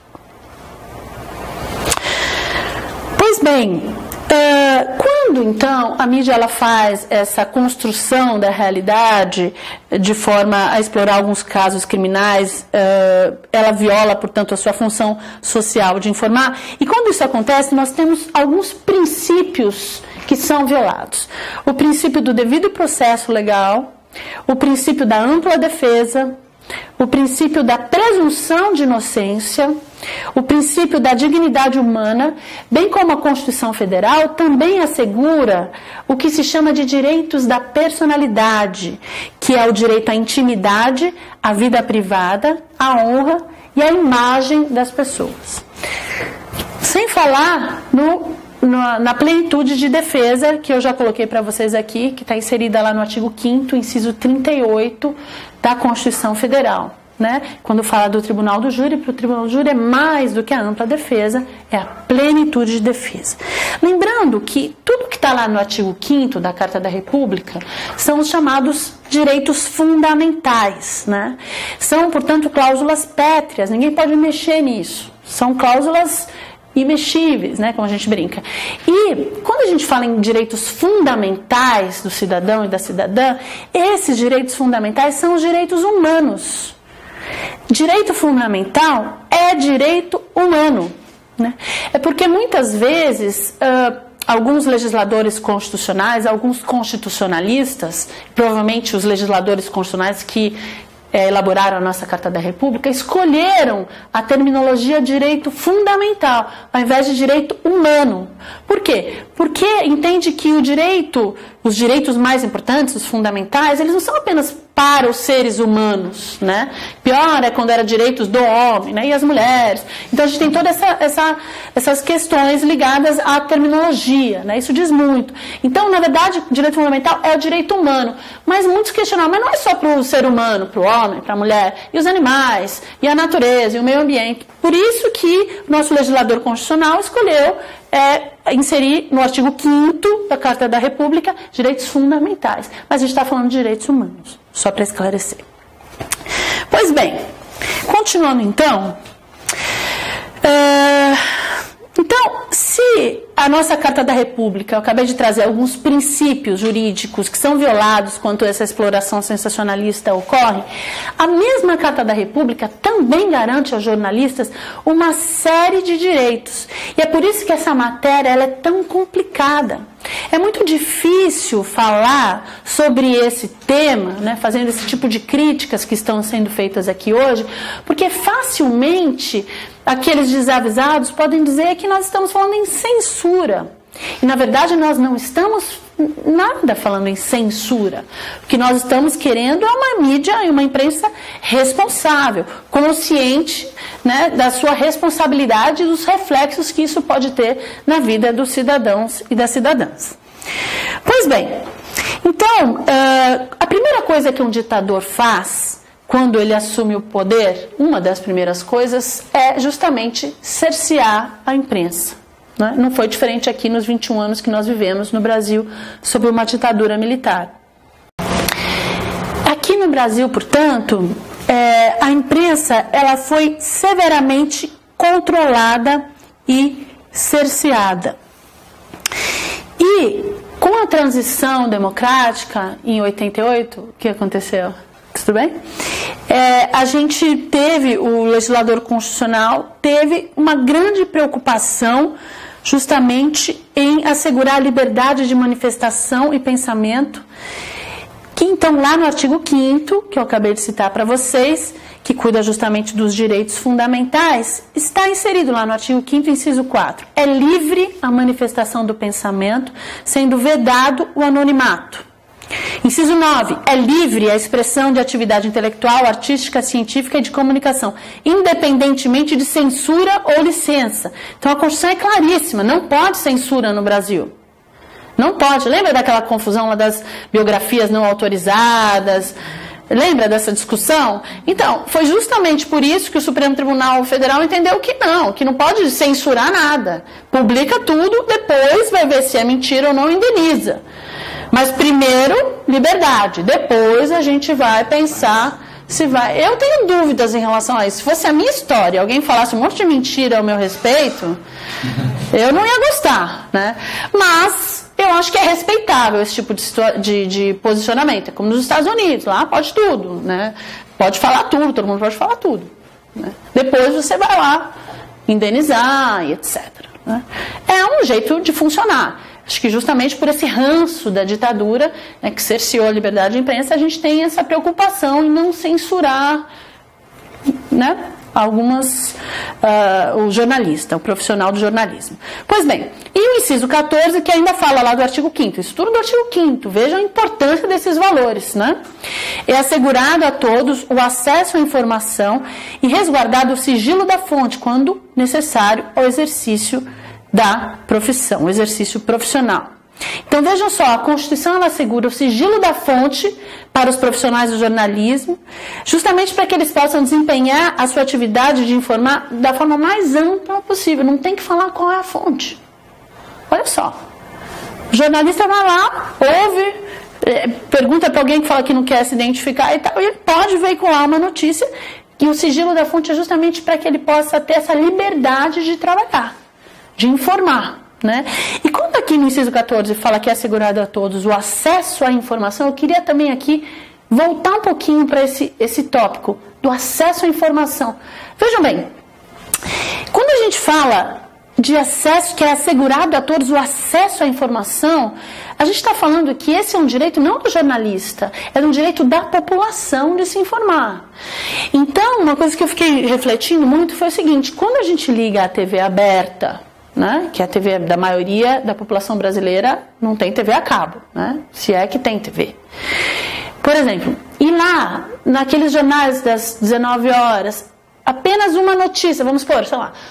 Pois bem, quando então a mídia ela faz essa construção da realidade de forma a explorar alguns casos criminais, ela viola, portanto, a sua função social de informar. E quando isso acontece, nós temos alguns princípios que são violados. O princípio do devido processo legal, o princípio da ampla defesa, o princípio da presunção de inocência, o princípio da dignidade humana, bem como a Constituição Federal, também assegura o que se chama de direitos da personalidade, que é o direito à intimidade, à vida privada, à honra e à imagem das pessoas. Sem falar na plenitude de defesa, que eu já coloquei para vocês aqui, que está inserida lá no artigo 5º, inciso 38 da Constituição Federal. Né? Quando fala do Tribunal do Júri, para o Tribunal do Júri é mais do que a ampla defesa, é a plenitude de defesa. Lembrando que tudo que está lá no artigo 5º da Carta da República são os chamados direitos fundamentais, né? São, portanto, cláusulas pétreas, ninguém pode mexer nisso. São cláusulas imexíveis, né, como a gente brinca. E quando a gente fala em direitos fundamentais do cidadão e da cidadã, esses direitos fundamentais são os direitos humanos. Direito fundamental é direito humano, né? É porque muitas vezes alguns legisladores constitucionais, alguns constitucionalistas, provavelmente os legisladores constitucionais que elaboraram a nossa Carta da República, escolheram a terminologia direito fundamental, ao invés de direito humano. Por quê? Porque entende que os direitos mais importantes, os fundamentais, eles não são apenas para os seres humanos, né? Pior é quando era direitos do homem, né? E as mulheres. Então a gente tem todas essas questões ligadas à terminologia, né? Isso diz muito. Então, na verdade, o direito fundamental é o direito humano. Mas muitos questionam, mas não é só para o ser humano, para o homem, para a mulher, e os animais, e a natureza, e o meio ambiente. Por isso que o nosso legislador constitucional escolheu inserir no artigo 5º da Carta da República direitos fundamentais. Mas a gente está falando de direitos humanos, só para esclarecer. Pois bem, continuando então. Então, se a nossa Carta da República, eu acabei de trazer alguns princípios jurídicos que são violados quando essa exploração sensacionalista ocorre, a mesma Carta da República também garante aos jornalistas uma série de direitos. E é por isso que essa matéria ela é tão complicada. É muito difícil falar sobre esse tema, né, fazendo esse tipo de críticas que estão sendo feitas aqui hoje, porque facilmente aqueles desavisados podem dizer que nós estamos falando em censura. E na verdade nós não estamos nada falando em censura. O que nós estamos querendo é uma mídia e uma imprensa responsável, consciente, né, da sua responsabilidade e dos reflexos que isso pode ter na vida dos cidadãos e das cidadãs. Pois bem, então, a primeira coisa que um ditador faz quando ele assume o poder, uma das primeiras coisas é justamente cercear a imprensa. Não foi diferente aqui nos 21 anos que nós vivemos no Brasil sob uma ditadura militar. Aqui no Brasil, portanto, a imprensa ela foi severamente controlada e cerceada. E com a transição democrática em 88, o que aconteceu? Tudo bem? A gente teve, o legislador constitucional teve uma grande preocupação justamente em assegurar a liberdade de manifestação e pensamento, que então lá no artigo 5º, que eu acabei de citar para vocês, que cuida justamente dos direitos fundamentais, está inserido lá no artigo 5º, inciso 4. É livre a manifestação do pensamento, sendo vedado o anonimato. Inciso 9. É livre a expressão de atividade intelectual, artística, científica e de comunicação, independentemente de censura ou licença. Então a Constituição é claríssima, não pode censura no Brasil. Não pode. Lembra daquela confusão lá das biografias não autorizadas? Lembra dessa discussão? Então, foi justamente por isso que o Supremo Tribunal Federal entendeu que não pode censurar nada. Publica tudo, depois vai ver se é mentira ou não, indeniza. Mas primeiro, liberdade. Depois a gente vai pensar se vai... Eu tenho dúvidas em relação a isso. Se fosse a minha história, alguém falasse um monte de mentira ao meu respeito, eu não ia gostar, né? Mas eu acho que é respeitável esse tipo de posicionamento. É como nos Estados Unidos, lá pode tudo, né? Pode falar tudo, todo mundo pode falar tudo, né? Depois você vai lá indenizar e etc, né? É um jeito de funcionar. Acho que justamente por esse ranço da ditadura, né, que cerceou a liberdade de imprensa, a gente tem essa preocupação em não censurar, né, o jornalista, o profissional do jornalismo. Pois bem, e o inciso 14, que ainda fala lá do artigo 5º, isso tudo do artigo 5º, vejam a importância desses valores, né? É assegurado a todos o acesso à informação e resguardado o sigilo da fonte, quando necessário, ao exercício da profissão, o exercício profissional. Então vejam só, a Constituição ela assegura o sigilo da fonte para os profissionais do jornalismo, justamente para que eles possam desempenhar a sua atividade de informar da forma mais ampla possível. Não tem que falar qual é a fonte. Olha só, o jornalista vai lá, ouve, pergunta para alguém que fala que não quer se identificar e tal, e ele pode veicular uma notícia, e o sigilo da fonte é justamente para que ele possa ter essa liberdade de trabalhar, de informar, né? E quando aqui no inciso 14 fala que é assegurado a todos o acesso à informação, eu queria também aqui voltar um pouquinho para esse tópico do acesso à informação. Vejam bem, quando a gente fala de acesso, que é assegurado a todos o acesso à informação, a gente está falando que esse é um direito não do jornalista, é um direito da população de se informar. Então, uma coisa que eu fiquei refletindo muito foi o seguinte: quando a gente liga a TV aberta, né, que a TV da maioria da população brasileira não tem TV a cabo, né, se é que tem TV. Por exemplo, E lá, naqueles jornais das 19 horas, apenas uma notícia, vamos supor, sei lá,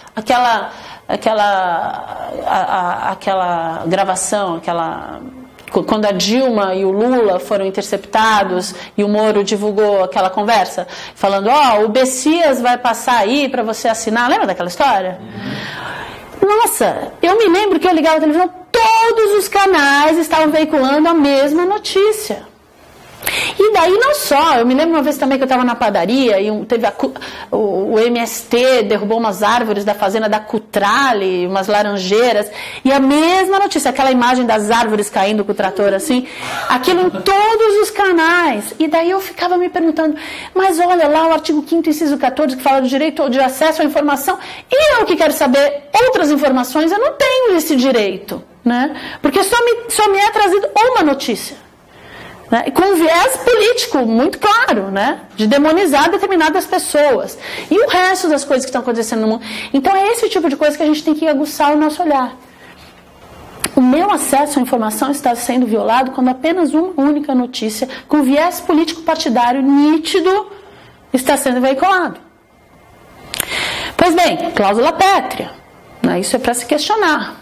aquela gravação, quando a Dilma e o Lula foram interceptados e o Moro divulgou aquela conversa, falando, o Bessias vai passar aí para você assinar, lembra daquela história? Nossa, eu me lembro que eu ligava a televisão, todos os canais estavam veiculando a mesma notícia. E daí não só, eu me lembro uma vez também que eu estava na padaria e teve o MST derrubou umas árvores da fazenda da Cutrale, umas laranjeiras, e a mesma notícia, aquela imagem das árvores caindo com o trator assim, aquilo em todos os canais. E daí eu ficava me perguntando, mas olha lá o artigo 5º, inciso 14, que fala do direito de acesso à informação, e eu que quero saber outras informações, eu não tenho esse direito, né? Porque só me é trazido uma notícia. Né? Com um viés político muito claro, né? De demonizar determinadas pessoas. E o resto das coisas que estão acontecendo no mundo. Então é esse tipo de coisa que a gente tem que aguçar o nosso olhar. O meu acesso à informação está sendo violado quando apenas uma única notícia, com viés político partidário nítido, está sendo veiculado. Pois bem, cláusula pétrea. Né? Isso é para se questionar.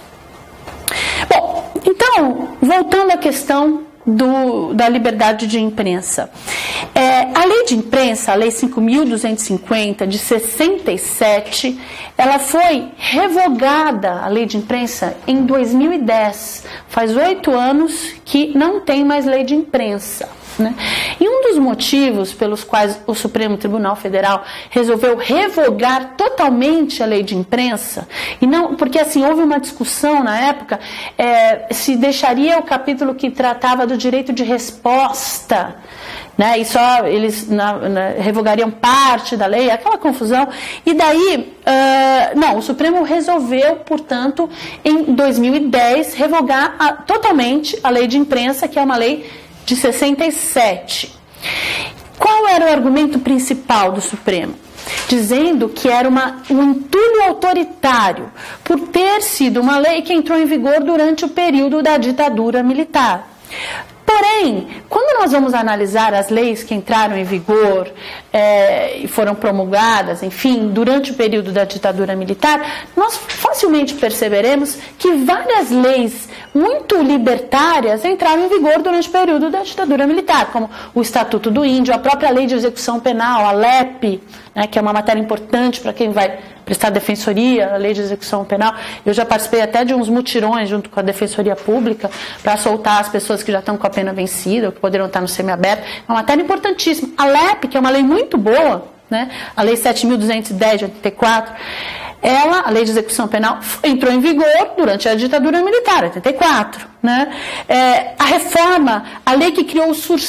Bom, então, voltando à questão da liberdade de imprensa. A lei de imprensa, a lei 5.250 de 67, ela foi revogada, a lei de imprensa, em 2010. Faz 8 anos que não tem mais lei de imprensa. Né? E um dos motivos pelos quais o Supremo Tribunal Federal resolveu revogar totalmente a lei de imprensa, e não, porque assim, houve uma discussão na época, se deixaria o capítulo que tratava do direito de resposta, né? E só eles revogariam parte da lei, aquela confusão, e daí, não, o Supremo resolveu, portanto, em 2010, revogar totalmente a lei de imprensa, que é uma lei de 67. Qual era o argumento principal do Supremo? Dizendo que era um entulho autoritário, por ter sido uma lei que entrou em vigor durante o período da ditadura militar. Porém, quando nós vamos analisar as leis que entraram em vigor e foram promulgadas, enfim, durante o período da ditadura militar, nós facilmente perceberemos que várias leis muito libertárias entraram em vigor durante o período da ditadura militar, como o Estatuto do Índio, a própria Lei de Execução Penal, a LEP, né, que é uma matéria importante para quem vai prestar defensoria, a Lei de Execução Penal. Eu já participei até de uns mutirões junto com a Defensoria Pública para soltar as pessoas que já estão com a pena vencida ou que poderiam estar no semiaberto. É uma matéria importantíssima. A LEP, que é uma lei muito boa, né, a Lei 7.210 de 84, a Lei de Execução Penal, entrou em vigor durante a ditadura militar, 84. Né? A reforma, a lei que criou o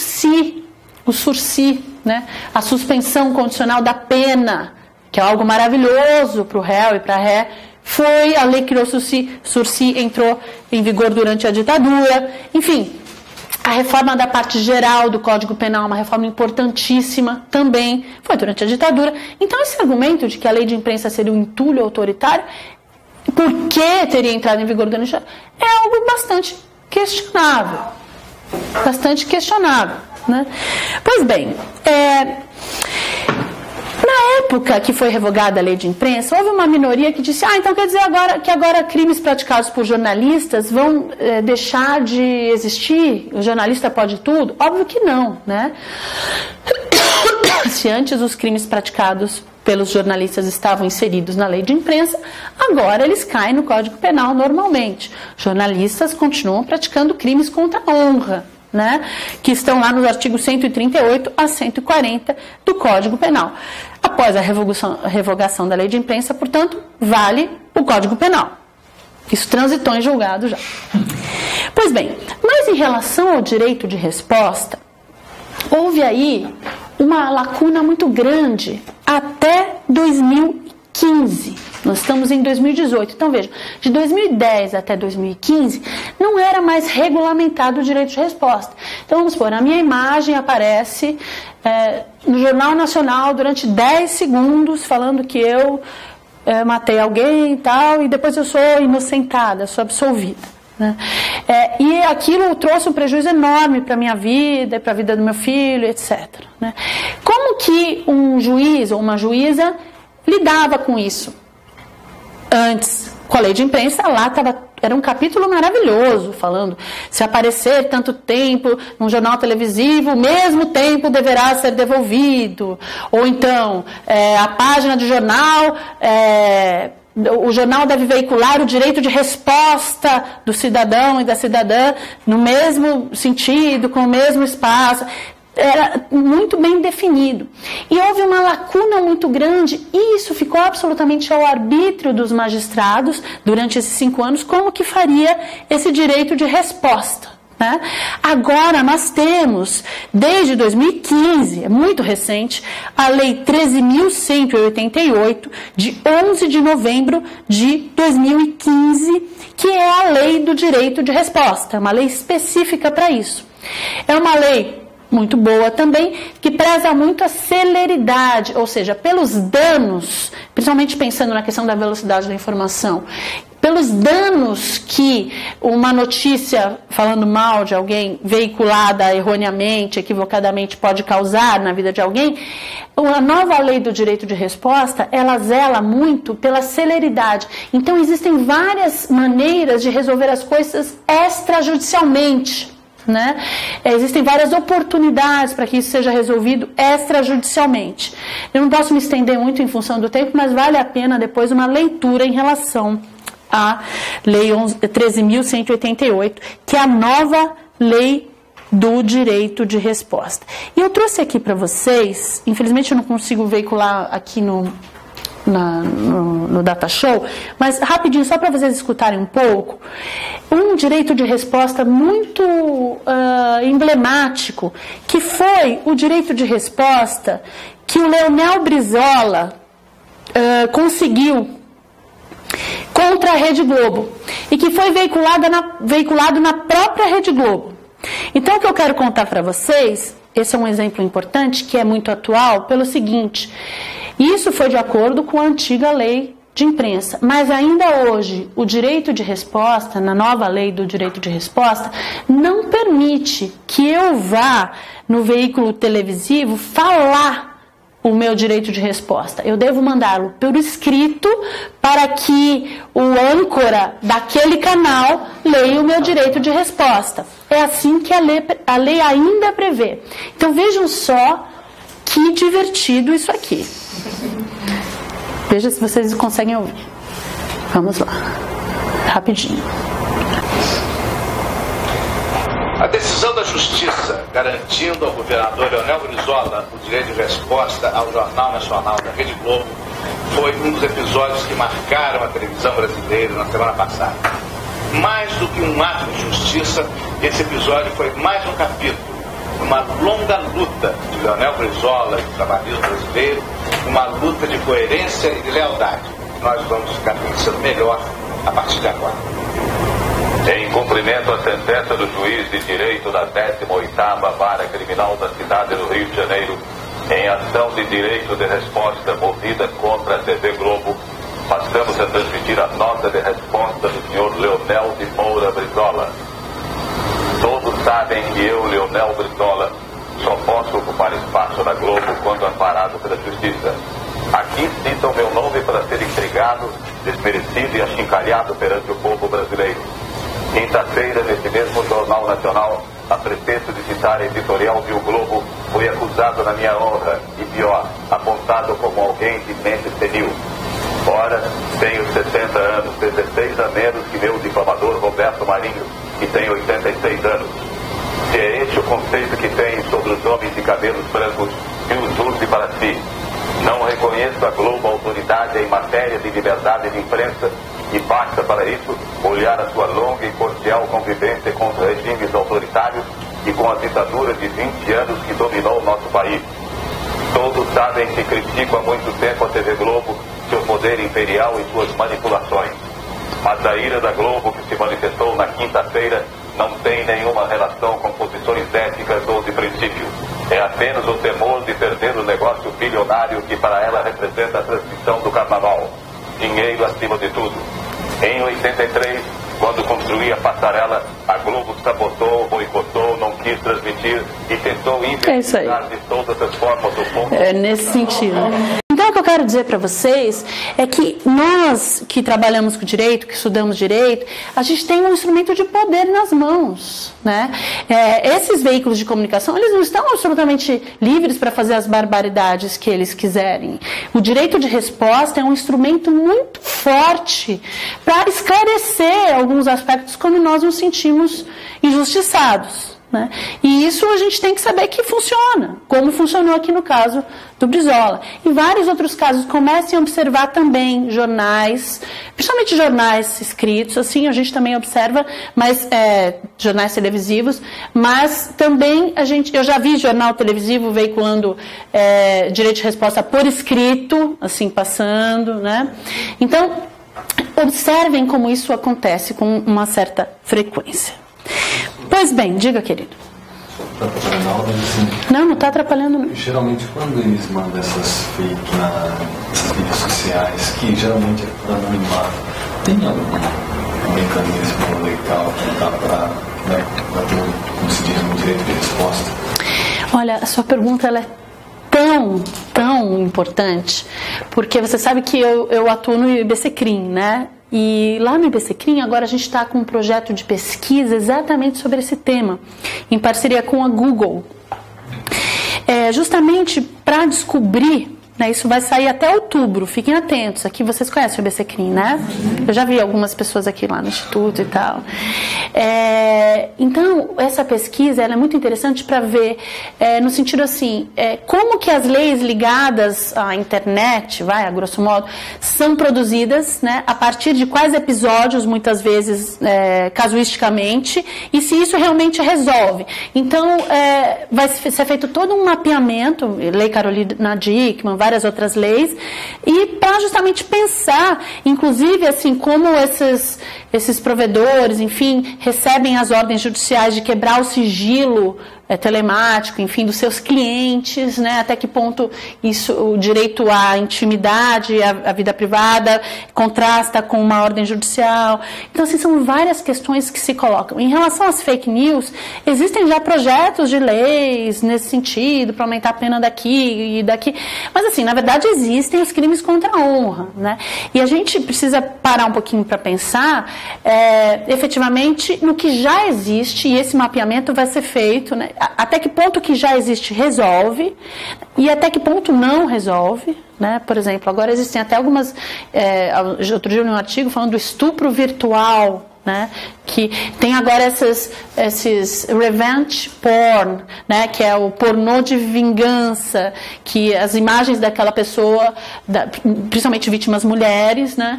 SURSI, né, a suspensão condicional da pena, que é algo maravilhoso para o réu e para a ré, foi a lei que criou o SURSI, entrou em vigor durante a ditadura. Enfim, a reforma da parte geral do Código Penal, uma reforma importantíssima também, foi durante a ditadura. Então, esse argumento de que a lei de imprensa seria um entulho autoritário, por que teria entrado em vigor durante a ditadura, é algo bastante questionável. Bastante questionável. Né? Pois bem, na época que foi revogada a lei de imprensa, houve uma minoria que disse, então quer dizer que agora crimes praticados por jornalistas vão deixar de existir? O jornalista pode tudo? Óbvio que não, né? Se antes os crimes praticados pelos jornalistas estavam inseridos na lei de imprensa, agora eles caem no Código Penal normalmente. Jornalistas continuam praticando crimes contra a honra, né, que estão lá nos artigos 138 a 140 do Código Penal. Após a revogação da lei de imprensa, portanto, vale o Código Penal. Isso transitou em julgado já. Pois bem, mas em relação ao direito de resposta, houve aí uma lacuna muito grande até 2015. Nós estamos em 2018. Então, veja, de 2010 até 2015, não era mais regulamentado o direito de resposta. Então, vamos supor, a minha imagem aparece no Jornal Nacional durante 10 segundos, falando que eu matei alguém e tal, e depois eu sou inocentada, sou absolvida. né? E aquilo trouxe um prejuízo enorme para a minha vida, para a vida do meu filho, etc. Né? Como que um juiz ou uma juíza lidava com isso? Antes, com a lei de imprensa, lá era um capítulo maravilhoso, falando: se aparecer tanto tempo num jornal televisivo, o mesmo tempo deverá ser devolvido. Ou então, a página de jornal, o jornal deve veicular o direito de resposta do cidadão e da cidadã no mesmo sentido, com o mesmo espaço. Era muito bem definido. E houve uma lacuna muito grande, e isso ficou absolutamente ao arbítrio dos magistrados durante esses 5 anos, como que faria esse direito de resposta. Né? Agora nós temos, desde 2015, é muito recente, a Lei 13.188, de 11 de novembro de 2015, que é a Lei do Direito de Resposta, uma lei específica para isso. É uma lei muito boa também, que preza muito a celeridade, ou seja, pelos danos, principalmente pensando na questão da velocidade da informação, pelos danos que uma notícia falando mal de alguém, veiculada erroneamente, equivocadamente, pode causar na vida de alguém, a nova lei do direito de resposta, ela zela muito pela celeridade. Então existem várias maneiras de resolver as coisas extrajudicialmente. Né? Existem várias oportunidades para que isso seja resolvido extrajudicialmente. Eu não posso me estender muito em função do tempo, mas vale a pena depois uma leitura em relação à Lei 13.188, que é a nova lei do direito de resposta. E eu trouxe aqui para vocês, infelizmente eu não consigo veicular aqui no Data Show, mas rapidinho, só para vocês escutarem um pouco, um direito de resposta muito emblemático, que foi o direito de resposta que o Leonel Brizola conseguiu contra a Rede Globo, e que foi veiculado na própria Rede Globo. Então o que eu quero contar para vocês, esse é um exemplo importante, que é muito atual, pelo seguinte: isso foi de acordo com a antiga lei de imprensa, mas ainda hoje o direito de resposta, na nova lei do direito de resposta, não permite que eu vá no veículo televisivo falar o meu direito de resposta. Eu devo mandá-lo por escrito para que o âncora daquele canal leia o meu direito de resposta. É assim que a lei ainda prevê. Então vejam só que divertido isso aqui. Veja se vocês conseguem ouvir. Vamos lá. Rapidinho. A decisão da Justiça garantindo ao governador Leonel Brizola o direito de resposta ao Jornal Nacional da Rede Globo foi um dos episódios que marcaram a televisão brasileira na semana passada. Mais do que um ato de justiça, esse episódio foi mais um capítulo, uma longa luta de Leonel Brizola e do trabalhismo brasileiro, uma luta de coerência e de lealdade. Nós vamos ficar conhecendo melhor a partir de agora. Em cumprimento à sentença do juiz de direito da 18ª Vara Criminal da cidade do Rio de Janeiro, em ação de direito de resposta movida contra a TV Globo, passamos a transmitir a nota de resposta do senhor Leonel de Moura Brizola. Todos sabem que eu, Leonel Brizola, só posso ocupar espaço na Globo quando amparado pela Justiça. Aqui citam meu nome para ser intrigado, desmerecido e achincalhado perante o povo brasileiro. Quinta-feira, nesse mesmo Jornal Nacional, a pretexto de citar editorial de O Globo, foi acusado na minha honra, e pior, apontado como alguém de mente senil. Ora, tenho 60 anos, 16 a menos que meu difamador Roberto Marinho, que tem 86 anos. Se é este o conceito que tem sobre os homens de cabelos brancos, que os use para si. Não reconheço a Globo autoridade em matéria de liberdade de imprensa, e basta para isso olhar a sua longa e cordial convivência contra regimes autoritários e com a ditadura de 20 anos que dominou o nosso país. Todos sabem que critico há muito tempo a TV Globo, seu poder imperial e suas manipulações. Mas a ira da Globo que se manifestou na quinta-feira não tem nenhuma relação com posições éticas ou de princípio. É apenas o temor de perder o negócio bilionário que para ela representa a transmissão do carnaval. Dinheiro acima de tudo. Em 83, Quando construía a passarela, a Globo sabotou, boicotou, não quis transmitir e tentou investigar de todas as formas o ponto. É nesse sentido. Então, o que eu quero dizer para vocês é que nós que trabalhamos com direito, que estudamos direito, a gente tem um instrumento de poder nas mãos, né? Esses veículos de comunicação, eles não estão absolutamente livres para fazer as barbaridades que eles quiserem. O direito de resposta é um instrumento muito forte para esclarecer alguns aspectos quando nós nos sentimos injustiçados, né? E isso a gente tem que saber que funciona, como funcionou aqui no caso do Brizola. Em vários outros casos, comecem a observar também jornais, principalmente jornais escritos, assim, a gente também observa, mas jornais televisivos, mas também eu já vi jornal televisivo veiculando direito de resposta por escrito, assim, passando, né? Então, observem como isso acontece com uma certa frequência. Pois bem, diga, querido. Está atrapalhando a aula, assim, não está atrapalhando não. Geralmente quando eles mandam essas fake nas mídias sociais, que geralmente é por anonimato, tem algum mecanismo legal que dá para ter, como se diz, um direito de resposta? Olha, a sua pergunta ela é tão importante, porque você sabe que eu atuo no IBCCRIM, né? E lá no IBCCRIM, agora a gente está com um projeto de pesquisa exatamente sobre esse tema, em parceria com a Google. Justamente para descobrir, né, isso vai sair até outubro, fiquem atentos. Aqui vocês conhecem o IBCCRIM, né? Eu já vi algumas pessoas aqui lá no Instituto e tal. Então, essa pesquisa ela é muito interessante para ver, no sentido assim, como que as leis ligadas à internet, a grosso modo, são produzidas, né, a partir de quais episódios, muitas vezes, casuisticamente, e se isso realmente resolve. Então, vai ser feito todo um mapeamento, Lei Carolina Dickmann, várias outras leis, e para justamente pensar, inclusive, assim, como esses provedores, enfim, recebem as ordens judiciais de quebrar o sigilo telemático, enfim, dos seus clientes, né? Até que ponto isso, o direito à intimidade, à vida privada, contrasta com uma ordem judicial. Então, assim, são várias questões que se colocam. Em relação às fake news, existem já projetos de leis nesse sentido, para aumentar a pena daqui e daqui. Mas, assim, na verdade, existem os crimes contra a honra, né? E a gente precisa parar um pouquinho para pensar, efetivamente, no que já existe, e esse mapeamento vai ser feito, né? Até que ponto que já existe resolve e até que ponto não resolve, né? Por exemplo, agora existem até algumas, outro dia eu li um artigo falando do estupro virtual, né? Que tem agora esses revenge porn, né? Que é o pornô de vingança, que as imagens daquela pessoa, principalmente vítimas mulheres, né?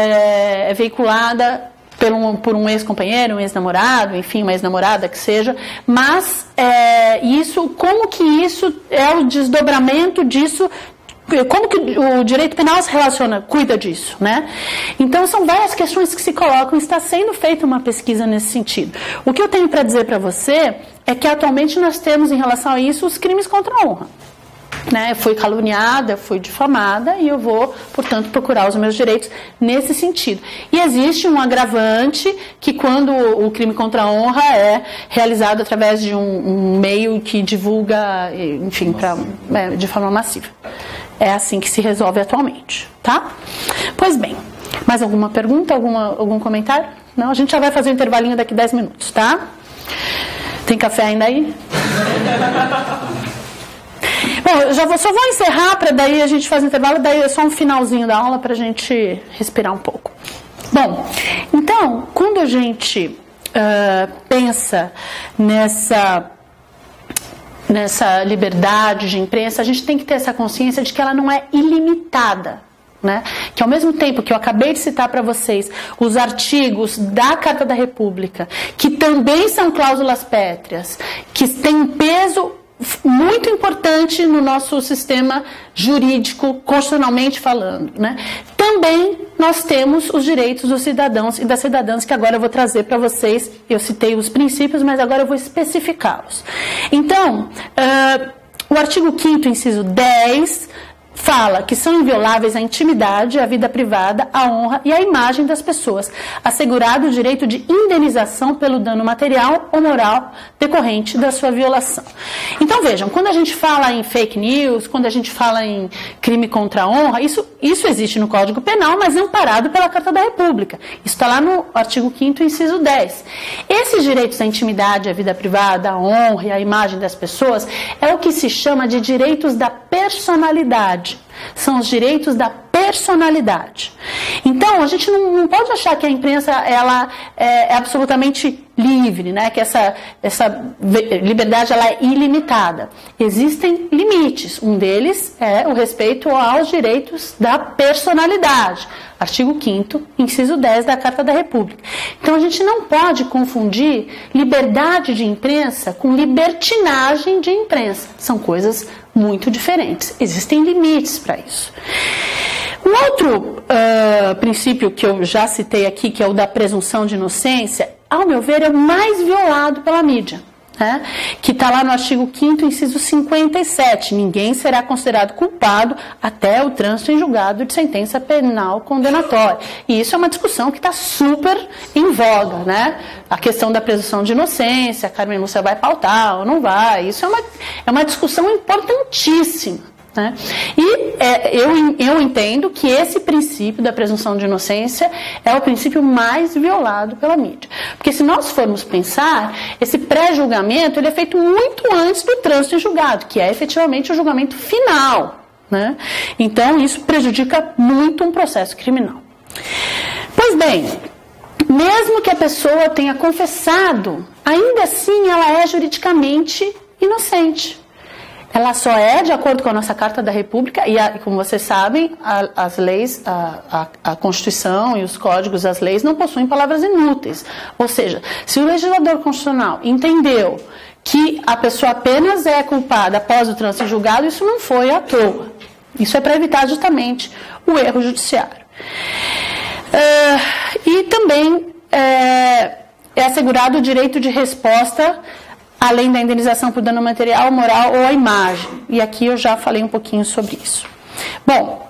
É veiculada por um ex-companheiro, um ex-namorado, enfim, uma ex-namorada que seja, mas como que isso é o desdobramento disso, como que o direito penal se relaciona, cuida disso, né? Então, são várias questões que se colocam, está sendo feita uma pesquisa nesse sentido. O que eu tenho para dizer para você é que atualmente nós temos em relação a isso os crimes contra a honra. Né? Eu fui caluniada, fui difamada e eu vou, portanto, procurar os meus direitos nesse sentido. E existe um agravante que quando o crime contra a honra é realizado através de um meio que divulga, enfim, de forma massiva. É assim que se resolve atualmente, tá? Pois bem, mais alguma pergunta, algum comentário? Não, a gente já vai fazer um intervalinho daqui 10 minutos, tá? Tem café ainda aí? Bom, eu só vou encerrar para daí a gente fazer um intervalo, daí é só um finalzinho da aula para a gente respirar um pouco. Bom, então, quando a gente pensa nessa liberdade de imprensa, a gente tem que ter essa consciência de que ela não é ilimitada. Né? Que ao mesmo tempo que eu acabei de citar para vocês os artigos da Carta da República, que também são cláusulas pétreas, que têm um peso muito importante no nosso sistema jurídico, constitucionalmente falando, né? Também nós temos os direitos dos cidadãos e das cidadãs, que agora eu vou trazer para vocês. Eu citei os princípios, mas agora eu vou especificá-los. Então, o artigo 5º, inciso 10, fala que são invioláveis a intimidade, a vida privada, a honra e a imagem das pessoas, assegurado o direito de indenização pelo dano material ou moral decorrente da sua violação. Então vejam, quando a gente fala em fake news, quando a gente fala em crime contra a honra, isso existe no Código Penal, mas é amparado pela Carta da República. Isso está lá no artigo 5º, inciso 10. Esses direitos à intimidade, à vida privada, à honra e à imagem das pessoas é o que se chama de direitos da personalidade. São os direitos da personalidade. Então, a gente não pode achar que a imprensa ela é absolutamente livre, né? Que essa liberdade ela é ilimitada. Existem limites. Um deles é o respeito aos direitos da personalidade. Artigo 5º, inciso 10 da Carta da República. Então, a gente não pode confundir liberdade de imprensa com libertinagem de imprensa. São coisas muito diferentes. Existem limites para isso. Um outro princípio que eu já citei aqui, que é o da presunção de inocência, ao meu ver, é o mais violado pela mídia, né? Que está lá no artigo 5º, inciso 57. Ninguém será considerado culpado até o trânsito em julgado de sentença penal condenatória. E isso é uma discussão que está super em voga, né? A questão da presunção de inocência, a Carmen Lúcia vai pautar ou não vai. Isso é uma discussão importantíssima. Né? E eu entendo que esse princípio da presunção de inocência é o princípio mais violado pela mídia. Porque se nós formos pensar, esse pré-julgamento ele é feito muito antes do trânsito em julgado, que é efetivamente o julgamento final. Né? Então isso prejudica muito um processo criminal. Pois bem, mesmo que a pessoa tenha confessado, ainda assim ela é juridicamente inocente. Ela só é de acordo com a nossa Carta da República e, como vocês sabem, as leis, a Constituição e os códigos das leis não possuem palavras inúteis. Ou seja, se o legislador constitucional entendeu que a pessoa apenas é culpada após o trânsito julgado, isso não foi à toa. Isso é para evitar justamente o erro judiciário. E também é assegurado o direito de resposta além da indenização por dano material, moral ou a imagem. E aqui eu já falei um pouquinho sobre isso. Bom,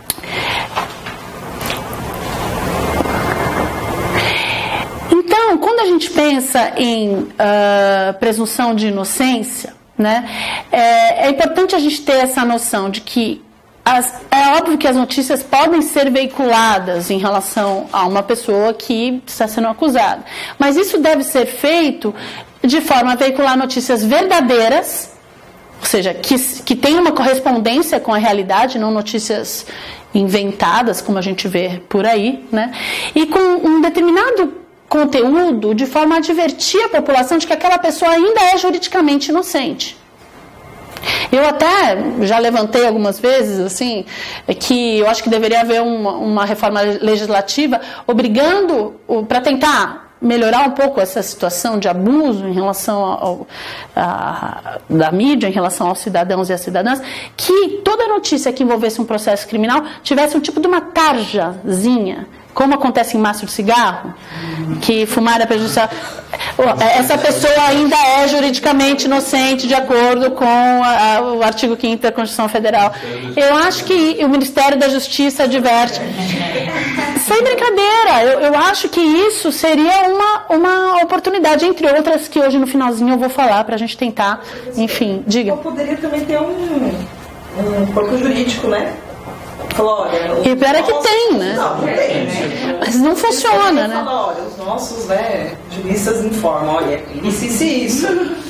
então, quando a gente pensa em presunção de inocência, né, é importante a gente ter essa noção de que é óbvio que as notícias podem ser veiculadas em relação a uma pessoa que está sendo acusada, mas isso deve ser feito de forma a veicular notícias verdadeiras, ou seja, que tenham uma correspondência com a realidade, não notícias inventadas, como a gente vê por aí, né? E com um determinado conteúdo de forma a advertir a população de que aquela pessoa ainda é juridicamente inocente. Eu até já levantei algumas vezes, assim, que eu acho que deveria haver uma reforma legislativa obrigando, para tentar melhorar um pouco essa situação de abuso em relação da mídia, em relação aos cidadãos e às cidadãs, que toda notícia que envolvesse um processo criminal tivesse um tipo de uma tarjazinha, como acontece em maço de cigarro, que fumar é prejudicial. Essa pessoa ainda é juridicamente inocente, de acordo com o artigo 5º da Constituição Federal. Eu acho que o Ministério da Justiça adverte. Sem brincadeira, eu acho que isso seria uma oportunidade, entre outras, que hoje no finalzinho eu vou falar, para a gente tentar, enfim, diga. Eu poderia também ter um corpo jurídico, né? E pior é que tem, né? Não tem, né? Mas não funciona, né? Olha, os nossos juristas informam, olha, isso.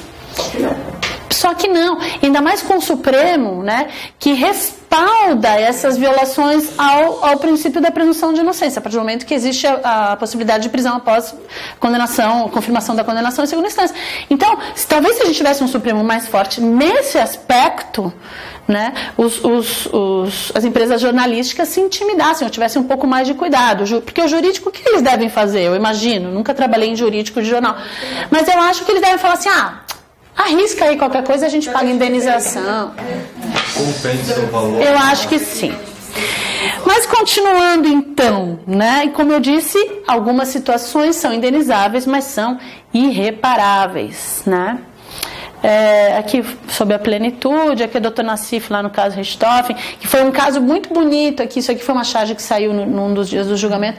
Só que não, ainda mais com o Supremo, né, que respalda essas violações ao princípio da presunção de inocência, a partir do momento que existe a possibilidade de prisão após condenação, confirmação da condenação em segunda instância. Então, talvez se a gente tivesse um Supremo mais forte nesse aspecto, né, as empresas jornalísticas se intimidassem, ou tivessem um pouco mais de cuidado, porque o jurídico, o que eles devem fazer? Eu imagino, nunca trabalhei em jurídico de jornal, mas eu acho que eles devem falar assim, arrisca aí qualquer coisa, a gente paga indenização. Compensa o valor. Eu acho que sim. Mas continuando então, né? E como eu disse, algumas situações são indenizáveis, mas são irreparáveis, né? aqui sobre a plenitude, aqui é o Dr. Nassif, lá no caso Richthofen, que foi um caso muito bonito aqui, isso aqui foi uma charge que saiu num dos dias do julgamento.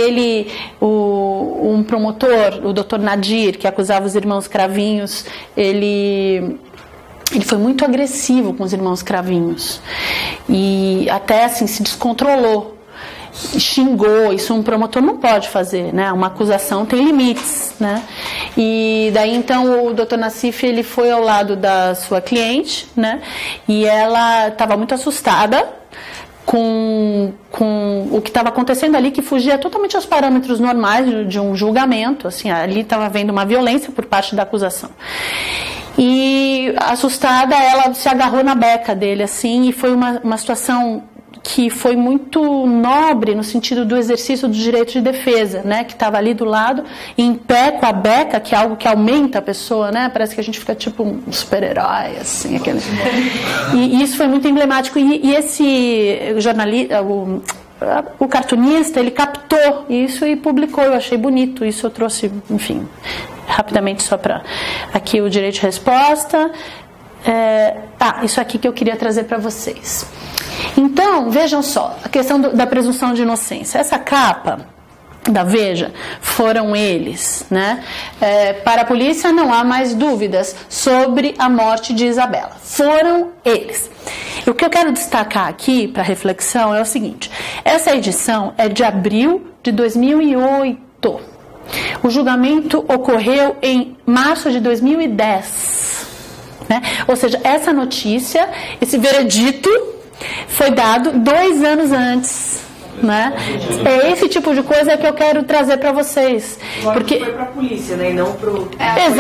Um promotor, o Dr. Nadir, que acusava os irmãos Cravinhos, ele foi muito agressivo com os irmãos Cravinhos e até assim se descontrolou, xingou. Isso um promotor não pode fazer, né? Uma acusação tem limites, né? E daí então o Dr. Nassif, ele foi ao lado da sua cliente, né? E ela estava muito assustada com o que estava acontecendo ali, que fugia totalmente aos parâmetros normais de um julgamento. Assim, ali estava havendo uma violência por parte da acusação. E assustada, ela se agarrou na beca dele, assim, e foi uma situação que foi muito nobre no sentido do exercício do direito de defesa, né, que estava ali do lado, em pé com a beca, que é algo que aumenta a pessoa, né, parece que a gente fica tipo um super-herói, assim, aquele... E isso foi muito emblemático, e esse jornalista, o cartunista, ele captou isso e publicou, eu achei bonito, isso eu trouxe, enfim, rapidamente só para aqui o direito de resposta. Isso aqui que eu queria trazer para vocês. Então, vejam só, a questão da presunção de inocência. Essa capa da Veja foram eles, né? Para a polícia não há mais dúvidas sobre a morte de Isabela. Foram eles. O que eu quero destacar aqui para reflexão é o seguinte: essa edição é de abril de 2008. O julgamento ocorreu em março de 2010. Né? Ou seja, essa notícia, esse veredito, foi dado 2 anos antes. Né? É esse tipo de coisa que eu quero trazer para vocês. Porque foi para a polícia, né? E não para o...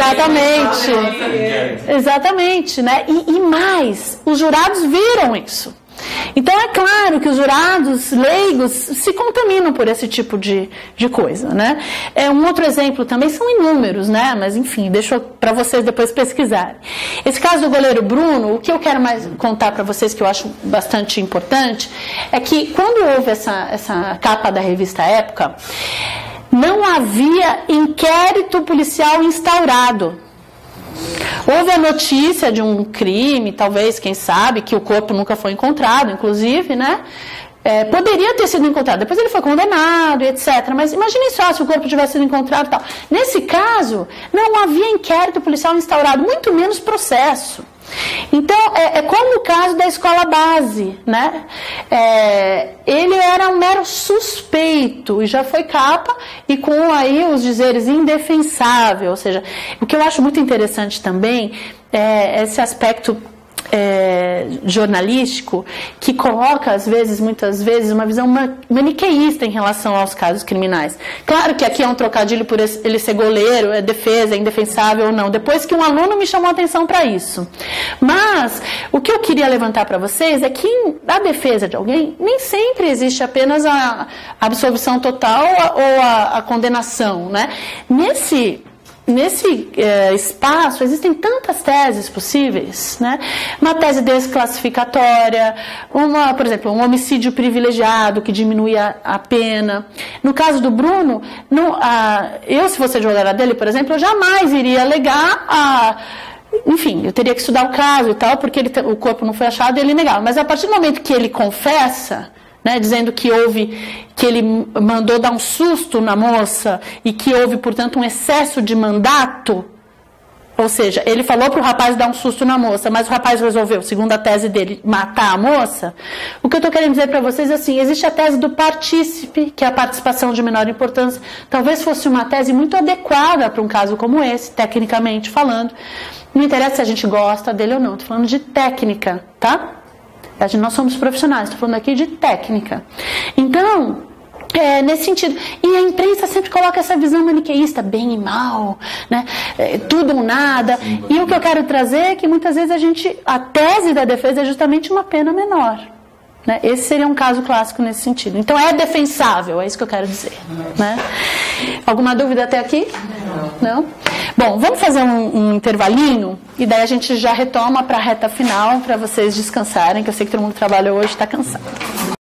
Exatamente, né? E mais, os jurados viram isso. Então é claro que os jurados leigos se contaminam por esse tipo de coisa, né? Um outro exemplo também, são inúmeros, né? Mas enfim, deixo para vocês depois pesquisarem. Esse caso do goleiro Bruno, o que eu quero mais contar para vocês, que eu acho bastante importante, é que quando houve essa capa da revista Época, não havia inquérito policial instaurado. Houve a notícia de um crime, talvez, quem sabe, que o corpo nunca foi encontrado, inclusive, né? Poderia ter sido encontrado, depois ele foi condenado, etc. Mas imaginem só se o corpo tivesse sido encontrado e tal. Nesse caso, não havia inquérito policial instaurado, muito menos processo. Então, é como o caso da escola base, né? Ele era um mero suspeito e já foi capa, e com aí os dizeres indefensável. Ou seja, o que eu acho muito interessante também é esse aspecto jornalístico, que coloca muitas vezes, uma visão maniqueísta em relação aos casos criminais. Claro que aqui é um trocadilho por ele ser goleiro, é defesa, é indefensável ou não, depois que um aluno me chamou a atenção para isso. Mas o que eu queria levantar para vocês é que na defesa de alguém nem sempre existe apenas a absolvição total ou a condenação, né? Nesse espaço existem tantas teses possíveis, né? Uma tese desclassificatória, por exemplo, um homicídio privilegiado que diminui a pena. No caso do Bruno, se fosse advogada dele, por exemplo, eu jamais iria alegar enfim, eu teria que estudar o caso e tal, porque o corpo não foi achado e ele negava. Mas a partir do momento que ele confessa, né, dizendo que ele mandou dar um susto na moça e que houve, portanto, um excesso de mandato, ou seja, ele falou para o rapaz dar um susto na moça, mas o rapaz resolveu, segundo a tese dele, matar a moça. O que eu estou querendo dizer para vocês é assim: existe a tese do partícipe, que é a participação de menor importância. Talvez fosse uma tese muito adequada para um caso como esse, tecnicamente falando. Não interessa se a gente gosta dele ou não, estou falando de técnica, tá? Nós somos profissionais, estou falando aqui de técnica. Então, nesse sentido. E a imprensa sempre coloca essa visão maniqueísta, bem e mal, né? Tudo ou nada. E o que eu quero trazer é que muitas vezes a tese da defesa é justamente uma pena menor. Né? Esse seria um caso clássico nesse sentido. Então é defensável, é isso que eu quero dizer. Né? Alguma dúvida até aqui? Não? Bom, vamos fazer um intervalinho e daí a gente já retoma para a reta final, para vocês descansarem, que eu sei que todo mundo trabalhou hoje e está cansado.